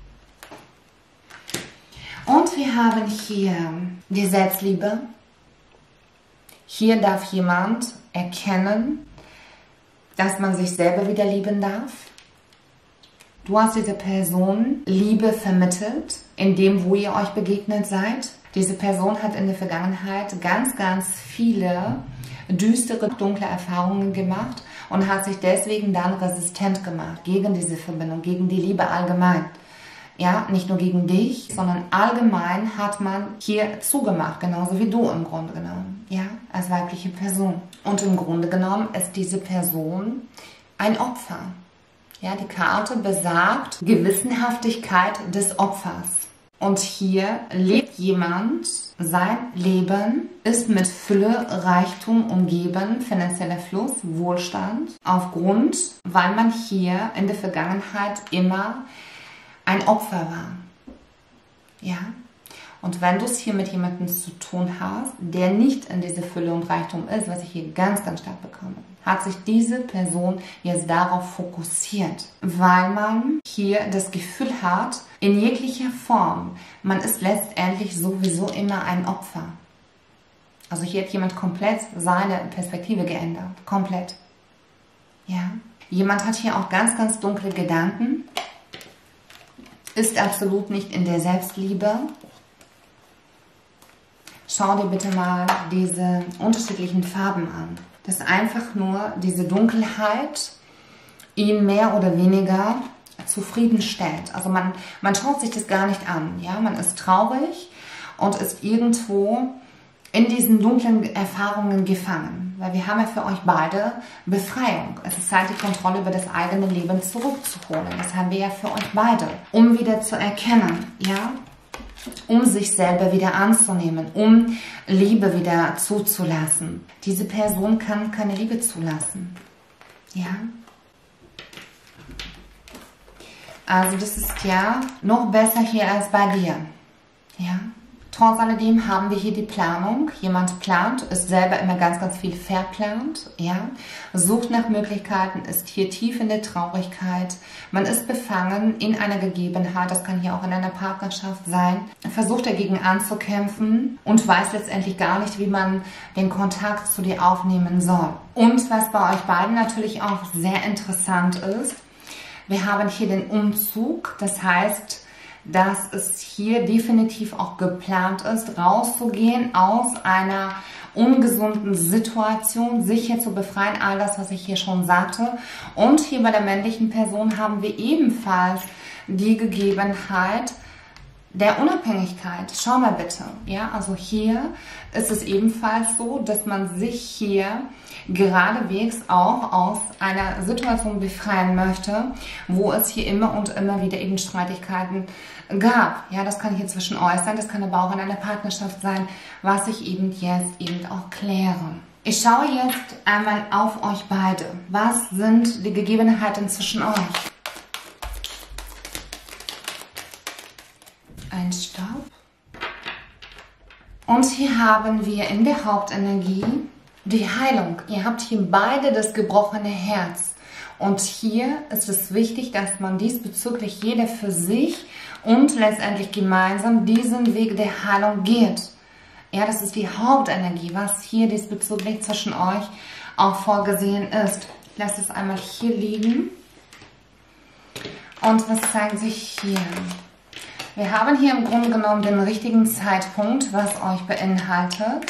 Und wir haben hier die Selbstliebe. Hier darf jemand erkennen, dass man sich selber wieder lieben darf. Du hast dieser Person Liebe vermittelt, in dem, wo ihr euch begegnet seid. Diese Person hat in der Vergangenheit ganz, ganz viele düstere, dunkle Erfahrungen gemacht und hat sich deswegen dann resistent gemacht gegen diese Verbindung, gegen die Liebe allgemein. Ja, nicht nur gegen dich, sondern allgemein hat man hier zugemacht, genauso wie du im Grunde genommen, ja, als weibliche Person. Und im Grunde genommen ist diese Person ein Opfer. Ja, die Karte besagt Gewissenhaftigkeit des Opfers. Und hier lebt jemand sein Leben, ist mit Fülle, Reichtum umgeben, finanzieller Fluss, Wohlstand, aufgrund, weil man hier in der Vergangenheit immer ein Opfer war. Ja? Und wenn du es hier mit jemandem zu tun hast, der nicht in diese Fülle und Reichtum ist, was ich hier ganz, ganz stark bekomme, hat sich diese Person jetzt darauf fokussiert, weil man hier das Gefühl hat, in jeglicher Form, man ist letztendlich sowieso immer ein Opfer. Also hier hat jemand komplett seine Perspektive geändert. Komplett. Ja? Jemand hat hier auch ganz, ganz dunkle Gedanken, ist absolut nicht in der Selbstliebe. Schau dir bitte mal diese unterschiedlichen Farben an. Das ist einfach nur diese Dunkelheit ihn mehr oder weniger zufriedenstellt. Also man schaut sich das gar nicht an. Ja? Man ist traurig und ist irgendwo in diesen dunklen Erfahrungen gefangen. Weil wir haben ja für euch beide Befreiung. Es ist Zeit, die Kontrolle über das eigene Leben zurückzuholen. Das haben wir ja für euch beide. Um wieder zu erkennen, ja, um sich selber wieder anzunehmen, um Liebe wieder zuzulassen. Diese Person kann keine Liebe zulassen. Ja. Also das ist ja noch besser hier als bei dir. Ja. Trotz alledem haben wir hier die Planung. Jemand plant, ist selber immer ganz, ganz viel verplant, ja, sucht nach Möglichkeiten, ist hier tief in der Traurigkeit. Man ist befangen in einer Gegebenheit, das kann hier auch in einer Partnerschaft sein, versucht dagegen anzukämpfen und weiß letztendlich gar nicht, wie man den Kontakt zu dir aufnehmen soll. Und was bei euch beiden natürlich auch sehr interessant ist, wir haben hier den Umzug, das heißt, dass es hier definitiv auch geplant ist, rauszugehen aus einer ungesunden Situation, sich hier zu befreien, all das, was ich hier schon sagte. Und hier bei der männlichen Person haben wir ebenfalls die Gegebenheit der Unabhängigkeit. Schau mal bitte, ja, also hier ist es ebenfalls so, dass man sich hier geradewegs auch aus einer Situation befreien möchte, wo es hier immer und immer wieder eben Streitigkeiten gab. Ja, das kann hier zwischen euch sein, das kann aber auch in einer Partnerschaft sein, was ich eben jetzt eben auch kläre. Ich schaue jetzt einmal auf euch beide. Was sind die Gegebenheiten zwischen euch? Ein Stopp. Und hier haben wir in der Hauptenergie die Heilung. Ihr habt hier beide das gebrochene Herz. Und hier ist es wichtig, dass man diesbezüglich jeder für sich und letztendlich gemeinsam diesen Weg der Heilung geht. Ja, das ist die Hauptenergie, was hier diesbezüglich zwischen euch auch vorgesehen ist. Ich lasse es einmal hier liegen. Und was zeigt sich hier? Wir haben hier im Grunde genommen den richtigen Zeitpunkt, was euch beinhaltet.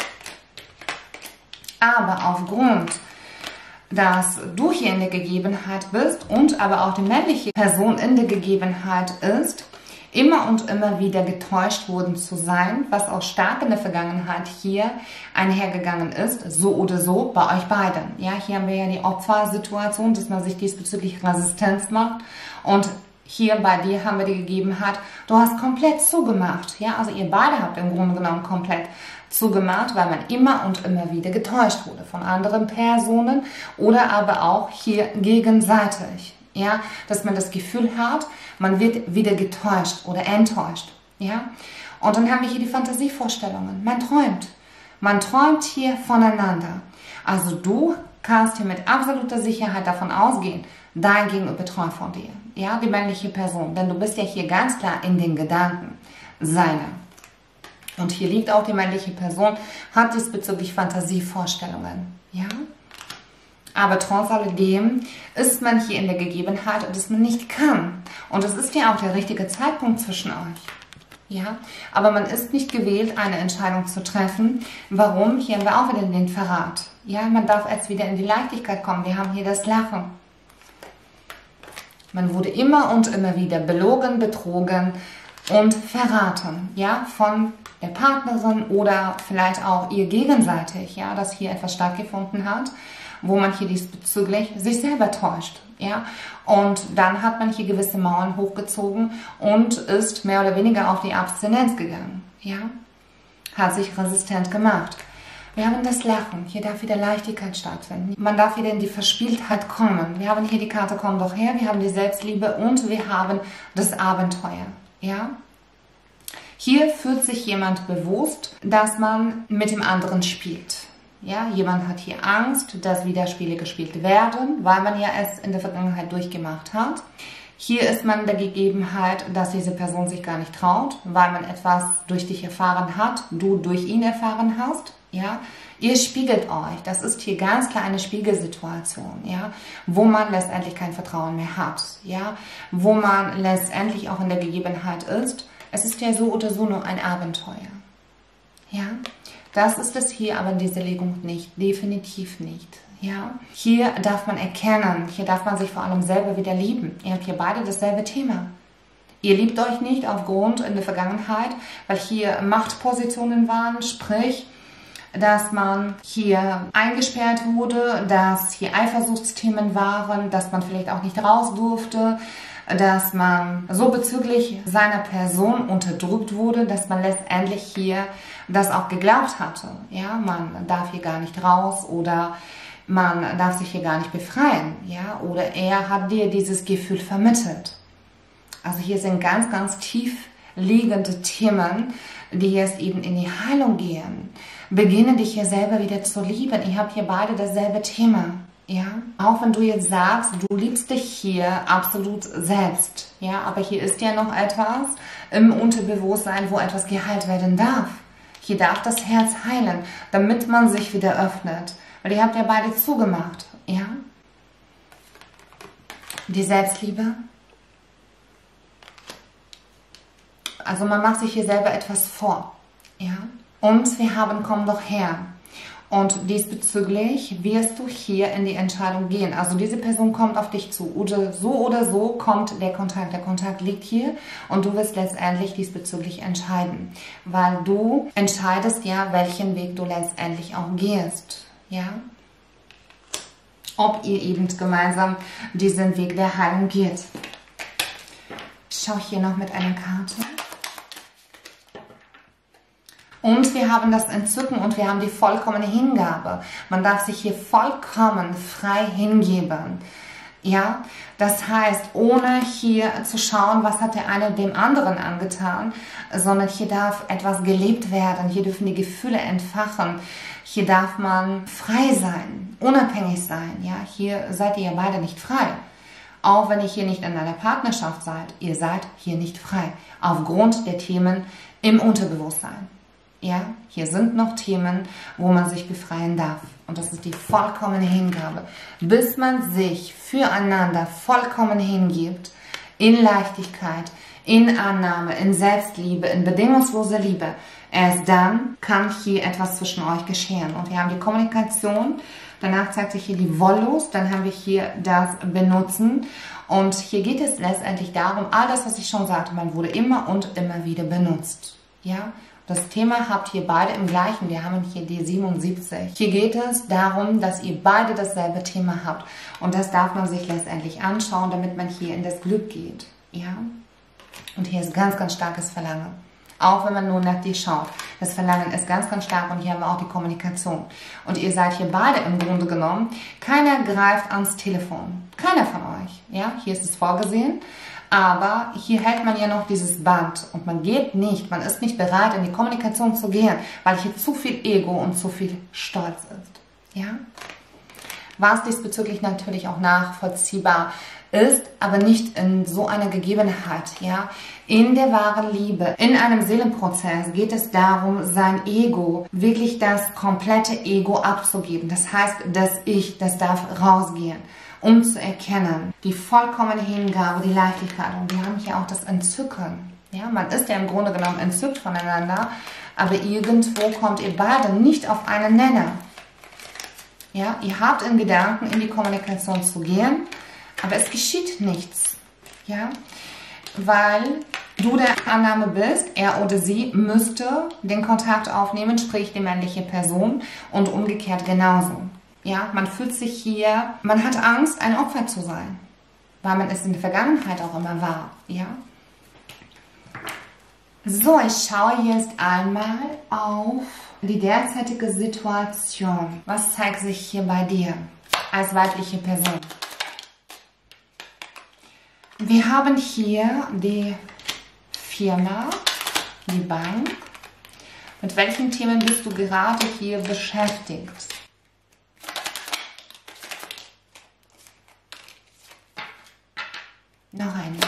Aber aufgrund, dass du hier in der Gegebenheit bist und aber auch die männliche Person in der Gegebenheit ist, immer und immer wieder getäuscht worden zu sein, was auch stark in der Vergangenheit hier einhergegangen ist, so oder so bei euch beiden. Ja, hier haben wir ja die Opfersituation, dass man sich diesbezüglich Resistenz macht und hier bei dir haben wir die Gegebenheit, du hast komplett zugemacht. Ja, also ihr beide habt im Grunde genommen komplett zugemacht, weil man immer und immer wieder getäuscht wurde von anderen Personen oder aber auch hier gegenseitig. Ja, dass man das Gefühl hat, man wird wieder getäuscht oder enttäuscht. Ja, und dann haben wir hier die Fantasievorstellungen. Man träumt. Man träumt hier voneinander. Also du kannst hier mit absoluter Sicherheit davon ausgehen, dein Gegenüber träumt von dir. Ja, die männliche Person. Denn du bist ja hier ganz klar in den Gedanken seiner. Und hier liegt auch die männliche Person, hat diesbezüglich Fantasievorstellungen. Ja? Aber trotz alledem ist man hier in der Gegebenheit, dass man nicht kann. Und es ist ja auch der richtige Zeitpunkt zwischen euch. Ja? Aber man ist nicht gewählt, eine Entscheidung zu treffen. Warum? Hier haben wir auch wieder den Verrat. Ja, man darf erst wieder in die Leichtigkeit kommen. Wir haben hier das Lachen. Man wurde immer und immer wieder belogen, betrogen und verraten. Ja, von der Partnerin oder vielleicht auch ihr gegenseitig, ja, dass hier etwas stattgefunden hat, wo man hier diesbezüglich sich selber täuscht, ja, und dann hat man hier gewisse Mauern hochgezogen und ist mehr oder weniger auf die Abstinenz gegangen, ja, hat sich resistent gemacht. Wir haben das Lachen, hier darf wieder Leichtigkeit stattfinden, man darf wieder in die Verspieltheit kommen, wir haben hier die Karte Komm doch her, wir haben die Selbstliebe und wir haben das Abenteuer, ja. Hier fühlt sich jemand bewusst, dass man mit dem anderen spielt. Ja, jemand hat hier Angst, dass wieder Spiele gespielt werden, weil man ja es in der Vergangenheit durchgemacht hat. Hier ist man in der Gegebenheit, dass diese Person sich gar nicht traut, weil man etwas durch dich erfahren hat, du durch ihn erfahren hast. Ja, ihr spiegelt euch. Das ist hier ganz klar eine Spiegelsituation, ja, wo man letztendlich kein Vertrauen mehr hat, ja, wo man letztendlich auch in der Gegebenheit ist. Es ist ja so oder so nur ein Abenteuer. Ja, das ist es hier aber in dieser Legung nicht, definitiv nicht. Ja, hier darf man erkennen, hier darf man sich vor allem selber wieder lieben. Ihr habt hier beide dasselbe Thema. Ihr liebt euch nicht aufgrund in der Vergangenheit, weil hier Machtpositionen waren, sprich, dass man hier eingesperrt wurde, dass hier Eifersuchtsthemen waren, dass man vielleicht auch nicht raus durfte, dass man so bezüglich seiner Person unterdrückt wurde, dass man letztendlich hier das auch geglaubt hatte. Ja, man darf hier gar nicht raus oder man darf sich hier gar nicht befreien. Ja, oder er hat dir dieses Gefühl vermittelt. Also hier sind ganz, ganz tief liegende Themen, die jetzt eben in die Heilung gehen. Beginne dich hier selber wieder zu lieben. Ihr habt hier beide dasselbe Thema. Ja, auch wenn du jetzt sagst, du liebst dich hier absolut selbst. Ja, aber hier ist ja noch etwas im Unterbewusstsein, wo etwas geheilt werden darf. Hier darf das Herz heilen, damit man sich wieder öffnet. Weil ihr habt ja beide zugemacht. Ja, die Selbstliebe. Also man macht sich hier selber etwas vor. Ja, und wir haben komm doch her. Und diesbezüglich wirst du hier in die Entscheidung gehen. Also diese Person kommt auf dich zu. Oder so kommt der Kontakt. Der Kontakt liegt hier und du wirst letztendlich diesbezüglich entscheiden. Weil du entscheidest ja, welchen Weg du letztendlich auch gehst. Ja? Ob ihr eben gemeinsam diesen Weg der Heilung geht. Ich schaue hier noch mit einer Karte. Und wir haben das Entzücken und wir haben die vollkommene Hingabe. Man darf sich hier vollkommen frei hingeben. Ja, das heißt, ohne hier zu schauen, was hat der eine dem anderen angetan, sondern hier darf etwas gelebt werden. Hier dürfen die Gefühle entfachen. Hier darf man frei sein, unabhängig sein. Ja, hier seid ihr ja beide nicht frei. Auch wenn ihr hier nicht in einer Partnerschaft seid, ihr seid hier nicht frei. Aufgrund der Themen im Unterbewusstsein. Ja, hier sind noch Themen, wo man sich befreien darf. Und das ist die vollkommene Hingabe. Bis man sich füreinander vollkommen hingibt, in Leichtigkeit, in Annahme, in Selbstliebe, in bedingungslose Liebe, erst dann kann hier etwas zwischen euch geschehen. Und wir haben die Kommunikation, danach zeigt sich hier die Wollust, dann haben wir hier das Benutzen. Und hier geht es letztendlich darum, all das, was ich schon sagte, man wurde immer und immer wieder benutzt. Ja, das Thema habt ihr beide im gleichen. Wir haben hier die 77. Hier geht es darum, dass ihr beide dasselbe Thema habt. Und das darf man sich letztendlich anschauen, damit man hier in das Glück geht. Ja? Und hier ist ganz, ganz starkes Verlangen. Auch wenn man nur nach dir schaut. Das Verlangen ist ganz, ganz stark und hier haben wir auch die Kommunikation. Und ihr seid hier beide im Grunde genommen. Keiner greift ans Telefon. Keiner von euch. Ja? Hier ist es vorgesehen. Aber hier hält man ja noch dieses Band und man geht nicht, man ist nicht bereit, in die Kommunikation zu gehen, weil hier zu viel Ego und zu viel Stolz ist. Ja? Was diesbezüglich natürlich auch nachvollziehbar ist, aber nicht in so einer Gegebenheit. Ja? In der wahren Liebe, in einem Seelenprozess geht es darum, sein Ego, wirklich das komplette Ego abzugeben. Das heißt, das Ich, das darf rausgehen. Um zu erkennen, die vollkommene Hingabe, die Leichtigkeit. Und wir haben hier auch das Entzücken. Ja, man ist ja im Grunde genommen entzückt voneinander, aber irgendwo kommt ihr beide nicht auf einen Nenner. Ja, ihr habt in Gedanken, in die Kommunikation zu gehen, aber es geschieht nichts. Ja, weil du der Annahme bist, er oder sie müsste den Kontakt aufnehmen, sprich die männliche Person und umgekehrt genauso. Ja, man fühlt sich hier, man hat Angst, ein Opfer zu sein, weil man es in der Vergangenheit auch immer war. Ja? So, ich schaue jetzt einmal auf die derzeitige Situation. Was zeigt sich hier bei dir als weibliche Person? Wir haben hier die Firma, die Bank. Mit welchen Themen bist du gerade hier beschäftigt? Noch eine.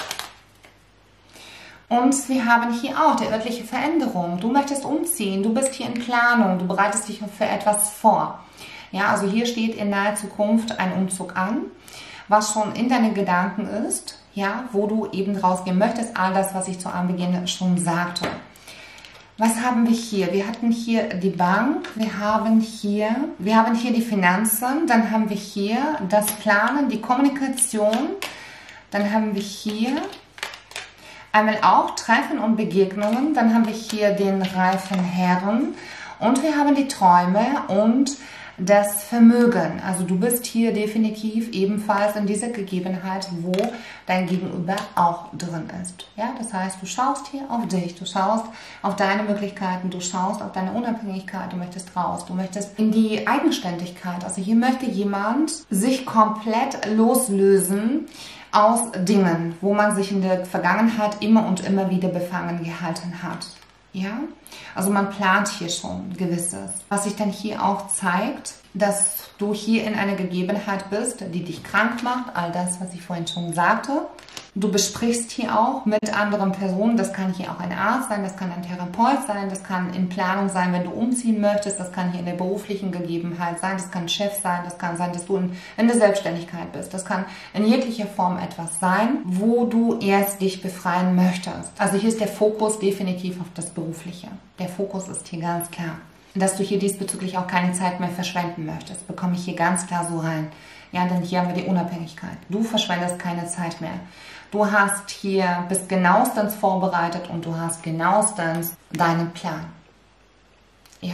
Und wir haben hier auch die örtliche Veränderung. Du möchtest umziehen, du bist hier in Planung, du bereitest dich für etwas vor. Ja, also hier steht in naher Zukunft ein Umzug an, was schon in deinen Gedanken ist, ja, wo du eben rausgehen möchtest. All das, was ich zu Anbeginn schon sagte. Was haben wir hier? Wir hatten hier die Bank, wir haben hier die Finanzen, dann haben wir hier das Planen, die Kommunikation. Dann haben wir hier einmal auch Treffen und Begegnungen. Dann haben wir hier den reifen Herren. Und wir haben die Träume und das Vermögen. Also du bist hier definitiv ebenfalls in dieser Gegebenheit, wo dein Gegenüber auch drin ist. Ja, das heißt, du schaust hier auf dich, du schaust auf deine Möglichkeiten, du schaust auf deine Unabhängigkeit, du möchtest raus, du möchtest in die Eigenständigkeit. Also hier möchte jemand sich komplett loslösen aus Dingen, wo man sich in der Vergangenheit immer und immer wieder befangen gehalten hat. Ja, also man plant hier schon Gewisses. Was sich dann hier auch zeigt, dass du hier in einer Gegebenheit bist, die dich krank macht, all das, was ich vorhin schon sagte. Du besprichst hier auch mit anderen Personen, das kann hier auch ein Arzt sein, das kann ein Therapeut sein, das kann in Planung sein, wenn du umziehen möchtest, das kann hier in der beruflichen Gegebenheit sein, das kann ein Chef sein, das kann sein, dass du in der Selbstständigkeit bist. Das kann in jeglicher Form etwas sein, wo du erst dich befreien möchtest. Also hier ist der Fokus definitiv auf das Berufliche. Der Fokus ist hier ganz klar. Dass du hier diesbezüglich auch keine Zeit mehr verschwenden möchtest, bekomme ich hier ganz klar so rein. Ja, denn hier haben wir die Unabhängigkeit. Du verschwendest keine Zeit mehr. Du hast hier, bist genauestens vorbereitet und du hast genauestens deinen Plan. Ja?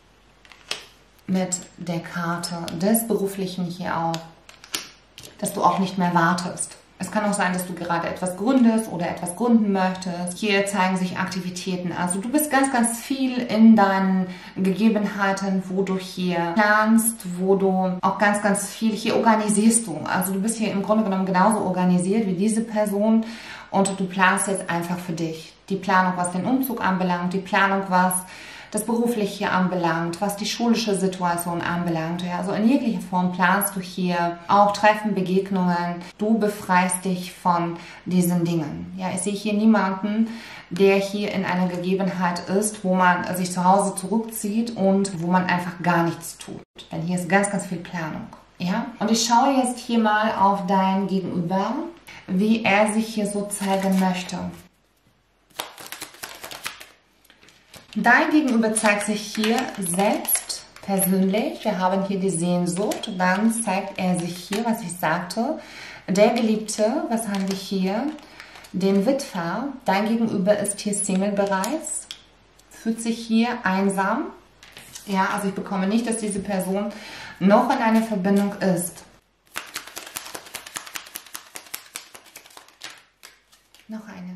Mit der Karte des Beruflichen hier auch, dass du auch nicht mehr wartest. Es kann auch sein, dass du gerade etwas gründest oder etwas gründen möchtest. Hier zeigen sich Aktivitäten. Also du bist ganz, ganz viel in deinen Gegebenheiten, wo du hier planst, wo du auch ganz, ganz viel hier organisierst du. Also du bist hier im Grunde genommen genauso organisiert wie diese Person und du planst jetzt einfach für dich. Die Planung, was den Umzug anbelangt, die Planung, was das Berufliche anbelangt, was die schulische Situation anbelangt. Ja, also in jeglicher Form planst du hier auch Treffen, Begegnungen. Du befreist dich von diesen Dingen. Ja, ich sehe hier niemanden, der hier in einer Gegebenheit ist, wo man sich zu Hause zurückzieht und wo man einfach gar nichts tut. Denn hier ist ganz, ganz viel Planung. Ja, und ich schaue jetzt hier mal auf dein Gegenüber, wie er sich hier so zeigen möchte. Dein Gegenüber zeigt sich hier selbst persönlich. Wir haben hier die Sehnsucht. Dann zeigt er sich hier, was ich sagte. Der Geliebte, was haben wir hier? Den Witwer. Dein Gegenüber ist hier Single bereits. Fühlt sich hier einsam. Ja, also ich bekomme nicht, dass diese Person noch in einer Verbindung ist. Noch eine.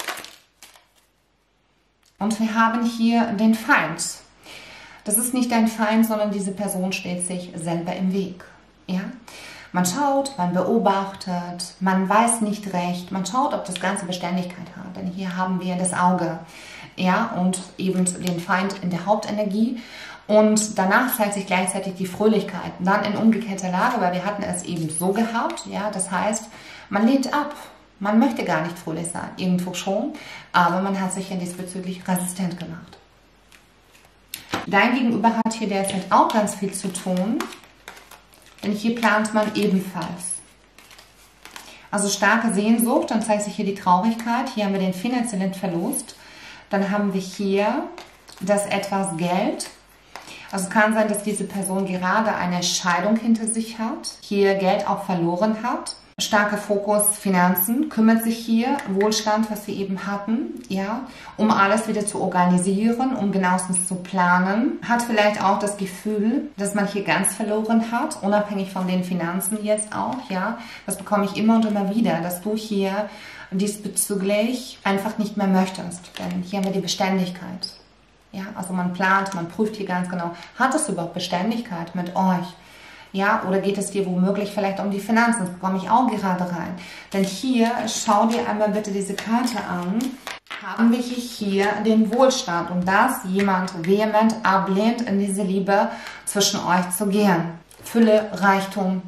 Und wir haben hier den Feind. Das ist nicht dein Feind, sondern diese Person steht sich selber im Weg. Ja? Man schaut, man beobachtet, man weiß nicht recht, man schaut, ob das Ganze Beständigkeit hat. Denn hier haben wir das Auge, ja, und eben den Feind in der Hauptenergie. Und danach zeigt sich gleichzeitig die Fröhlichkeit. Dann in umgekehrter Lage, weil wir hatten es eben so gehabt. Ja? Das heißt, man lehnt ab. Man möchte gar nicht fröhlich sein, irgendwo schon, aber man hat sich ja diesbezüglich resistent gemacht. Dein Gegenüber hat hier derzeit auch ganz viel zu tun, denn hier plant man ebenfalls. Also starke Sehnsucht, dann zeigt sich hier die Traurigkeit, hier haben wir den finanziellen Verlust, dann haben wir hier das etwas Geld. Also es kann sein, dass diese Person gerade eine Scheidung hinter sich hat, hier Geld auch verloren hat. Starker Fokus Finanzen, kümmert sich hier, Wohlstand, was wir eben hatten, ja, um alles wieder zu organisieren, um genauestens zu planen. Hat vielleicht auch das Gefühl, dass man hier ganz verloren hat, unabhängig von den Finanzen jetzt auch, ja. Das bekomme ich immer und immer wieder, dass du hier diesbezüglich einfach nicht mehr möchtest. Denn hier haben wir die Beständigkeit. Ja, also man plant, man prüft hier ganz genau, hat es überhaupt Beständigkeit mit euch? Ja, oder geht es dir womöglich vielleicht um die Finanzen? Das bekomme ich auch gerade rein. Denn hier, schau dir einmal bitte diese Karte an, haben wir hier den Wohlstand und dass jemand vehement ablehnt, in diese Liebe zwischen euch zu gehen. Fülle, Reichtum.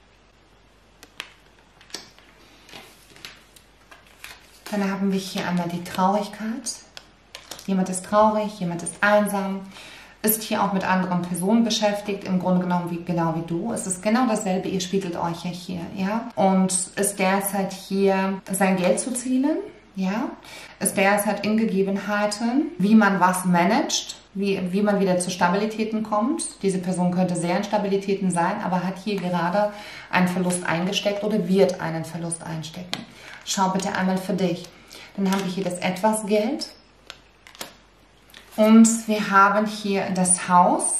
Dann haben wir hier einmal die Traurigkeit. Jemand ist traurig, jemand ist einsam. Ist hier auch mit anderen Personen beschäftigt, im Grunde genommen genau wie du. Es ist genau dasselbe, ihr spiegelt euch ja hier, ja. Und ist derzeit hier sein Geld zu zielen, ja. Ist derzeit in Gegebenheiten, wie man was managt, wie man wieder zu Stabilitäten kommt. Diese Person könnte sehr in Stabilitäten sein, aber hat hier gerade einen Verlust eingesteckt oder wird einen Verlust einstecken. Schau bitte einmal für dich. Dann haben wir hier das etwas Geld. Und wir haben hier das Haus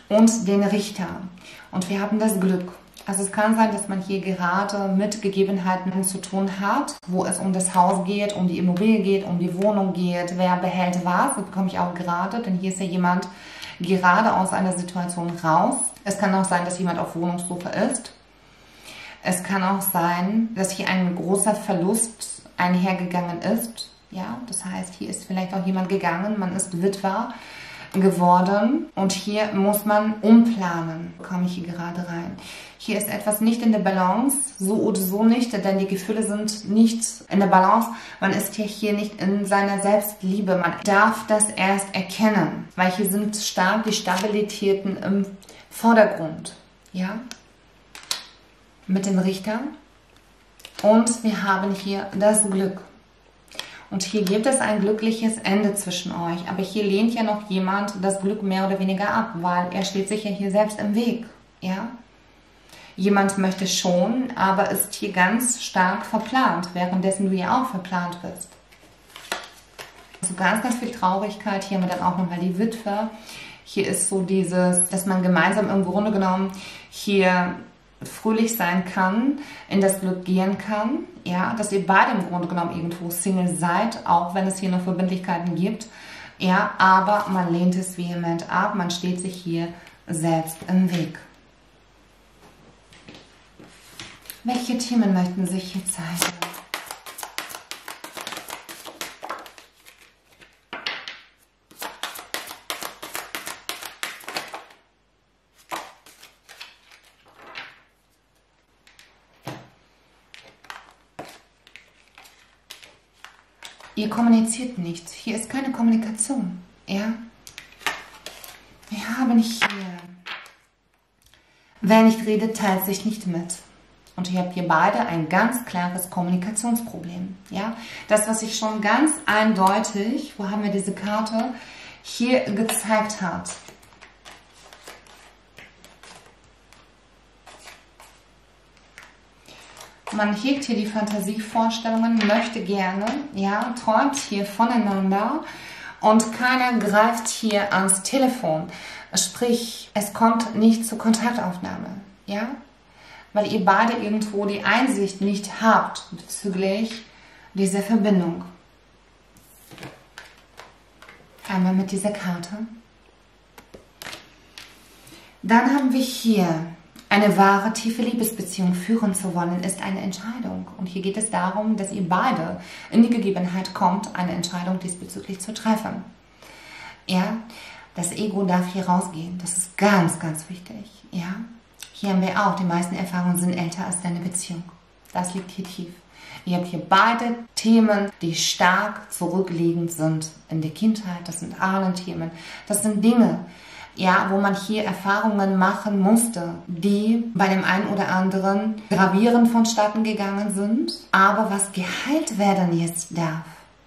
und den Richter. Und wir haben das Glück. Also es kann sein, dass man hier gerade mit Gegebenheiten zu tun hat, wo es um das Haus geht, um die Immobilie geht, um die Wohnung geht, wer behält was. Das bekomme ich auch gerade, denn hier ist ja jemand gerade aus einer Situation raus. Es kann auch sein, dass jemand auf Wohnungssuche ist. Es kann auch sein, dass hier ein großer Verlust einhergegangen ist. Ja, das heißt, hier ist vielleicht auch jemand gegangen, man ist Witwer geworden und hier muss man umplanen. Komme ich hier gerade rein. Hier ist etwas nicht in der Balance, so oder so nicht, denn die Gefühle sind nicht in der Balance. Man ist hier nicht in seiner Selbstliebe. Man darf das erst erkennen, weil hier sind stark die Stabilitäten im Vordergrund. Ja? Mit dem Richter. Und wir haben hier das Glück. Und hier gibt es ein glückliches Ende zwischen euch. Aber hier lehnt ja noch jemand das Glück mehr oder weniger ab, weil er steht sich ja hier selbst im Weg. Ja? Jemand möchte schon, aber ist hier ganz stark verplant, währenddessen du ja auch verplant bist. Also ganz, ganz viel Traurigkeit. Hier haben wir dann auch nochmal die Witwe. Hier ist so dieses, dass man gemeinsam im Grunde genommen hier fröhlich sein kann, in das Glück gehen kann, ja, dass ihr beide im Grunde genommen irgendwo Single seid, auch wenn es hier noch Verbindlichkeiten gibt, ja, aber man lehnt es vehement ab, man steht sich hier selbst im Weg. Welche Themen möchten sich hier zeigen? Ihr kommuniziert nicht. Hier ist keine Kommunikation. Ja? Wir haben hier. Wer nicht redet, teilt sich nicht mit. Und ihr habt hier beide ein ganz klares Kommunikationsproblem. Ja? Das, was sich schon ganz eindeutig, wo haben wir diese Karte, hier gezeigt hat. Man hegt hier die Fantasievorstellungen, möchte gerne, ja, träumt hier voneinander und keiner greift hier ans Telefon. Sprich, es kommt nicht zur Kontaktaufnahme, ja, weil ihr beide irgendwo die Einsicht nicht habt bezüglich dieser Verbindung. Einmal mit dieser Karte. Dann haben wir hier: Eine wahre, tiefe Liebesbeziehung führen zu wollen, ist eine Entscheidung. Und hier geht es darum, dass ihr beide in die Gegebenheit kommt, eine Entscheidung diesbezüglich zu treffen. Ja, das Ego darf hier rausgehen. Das ist ganz, ganz wichtig. Ja, hier haben wir auch, die meisten Erfahrungen sind älter als deine Beziehung. Das liegt hier tief. Ihr habt hier beide Themen, die stark zurückliegend sind in der Kindheit. Das sind Ahnenthemen. Das sind Dinge, ja, wo man hier Erfahrungen machen musste, die bei dem einen oder anderen gravierend vonstatten gegangen sind, aber was geheilt werden jetzt darf.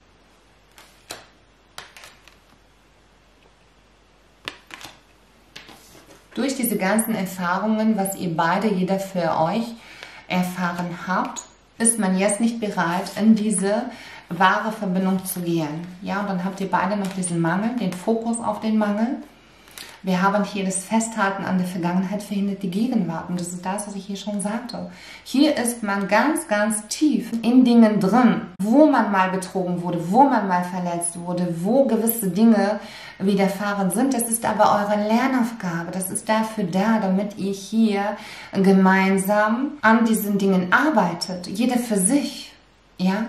Durch diese ganzen Erfahrungen, was ihr beide, jeder für euch erfahren habt, ist man jetzt nicht bereit, in diese wahre Verbindung zu gehen. Ja, und dann habt ihr beide noch diesen Mangel, den Fokus auf den Mangel. Wir haben hier das Festhalten an der Vergangenheit verhindert die Gegenwart. Und das ist das, was ich hier schon sagte. Hier ist man ganz, ganz tief in Dingen drin, wo man mal betrogen wurde, wo man mal verletzt wurde, wo gewisse Dinge widerfahren sind. Das ist aber eure Lernaufgabe. Das ist dafür da, damit ihr hier gemeinsam an diesen Dingen arbeitet. Jeder für sich. Ja?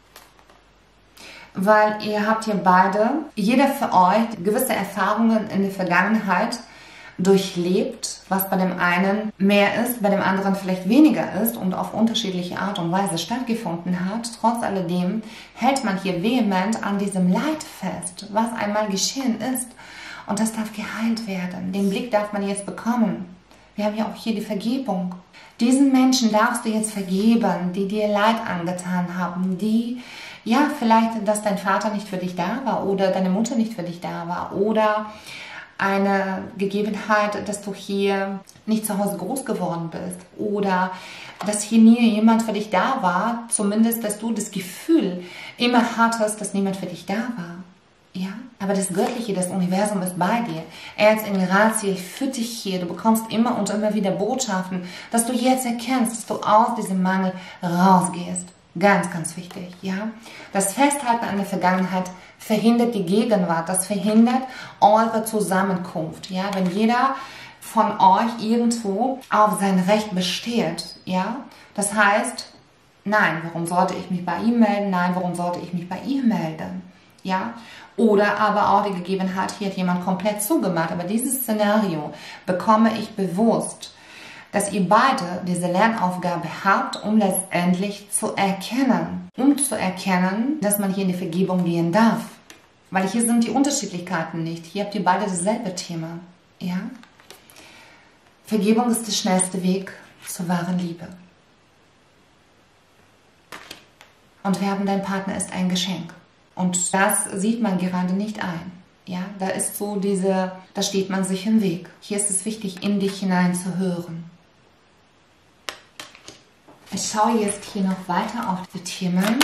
Weil ihr habt hier beide, jeder für euch, gewisse Erfahrungen in der Vergangenheit durchlebt, was bei dem einen mehr ist, bei dem anderen vielleicht weniger ist und auf unterschiedliche Art und Weise stattgefunden hat. Trotz alledem hält man hier vehement an diesem Leid fest, was einmal geschehen ist. Und das darf geheilt werden. Den Blick darf man jetzt bekommen. Wir haben ja auch hier die Vergebung. Diesen Menschen darfst du jetzt vergeben, die dir Leid angetan haben, die, ja, vielleicht, dass dein Vater nicht für dich da war oder deine Mutter nicht für dich da war oder eine Gegebenheit, dass du hier nicht zu Hause groß geworden bist oder dass hier nie jemand für dich da war, zumindest, dass du das Gefühl immer hattest, dass niemand für dich da war. Ja, aber das Göttliche, das Universum ist bei dir. Erz in Grazie führt dich hier. Du bekommst immer und immer wieder Botschaften, dass du jetzt erkennst, dass du aus diesem Mangel rausgehst. Ganz, ganz wichtig, ja. Das Festhalten an der Vergangenheit verhindert die Gegenwart. Das verhindert eure Zusammenkunft, ja. Wenn jeder von euch irgendwo auf sein Recht besteht, ja. Das heißt, nein, warum sollte ich mich bei ihm melden? Nein, warum sollte ich mich bei ihm melden? Ja, oder aber auch die Gegebenheit, hier hat jemand komplett zugemacht. Aber dieses Szenario bekomme ich bewusst, dass ihr beide diese Lernaufgabe habt, um letztendlich zu erkennen. Um zu erkennen, dass man hier in die Vergebung gehen darf. Weil hier sind die Unterschiedlichkeiten nicht. Hier habt ihr beide dasselbe Thema. Ja? Vergebung ist der schnellste Weg zur wahren Liebe. Und wir haben, dein Partner ist ein Geschenk. Und das sieht man gerade nicht ein. Ja, da ist so da steht man sich im Weg. Hier ist es wichtig, in dich hinein zu hören. Ich schaue jetzt hier noch weiter auf die Themen.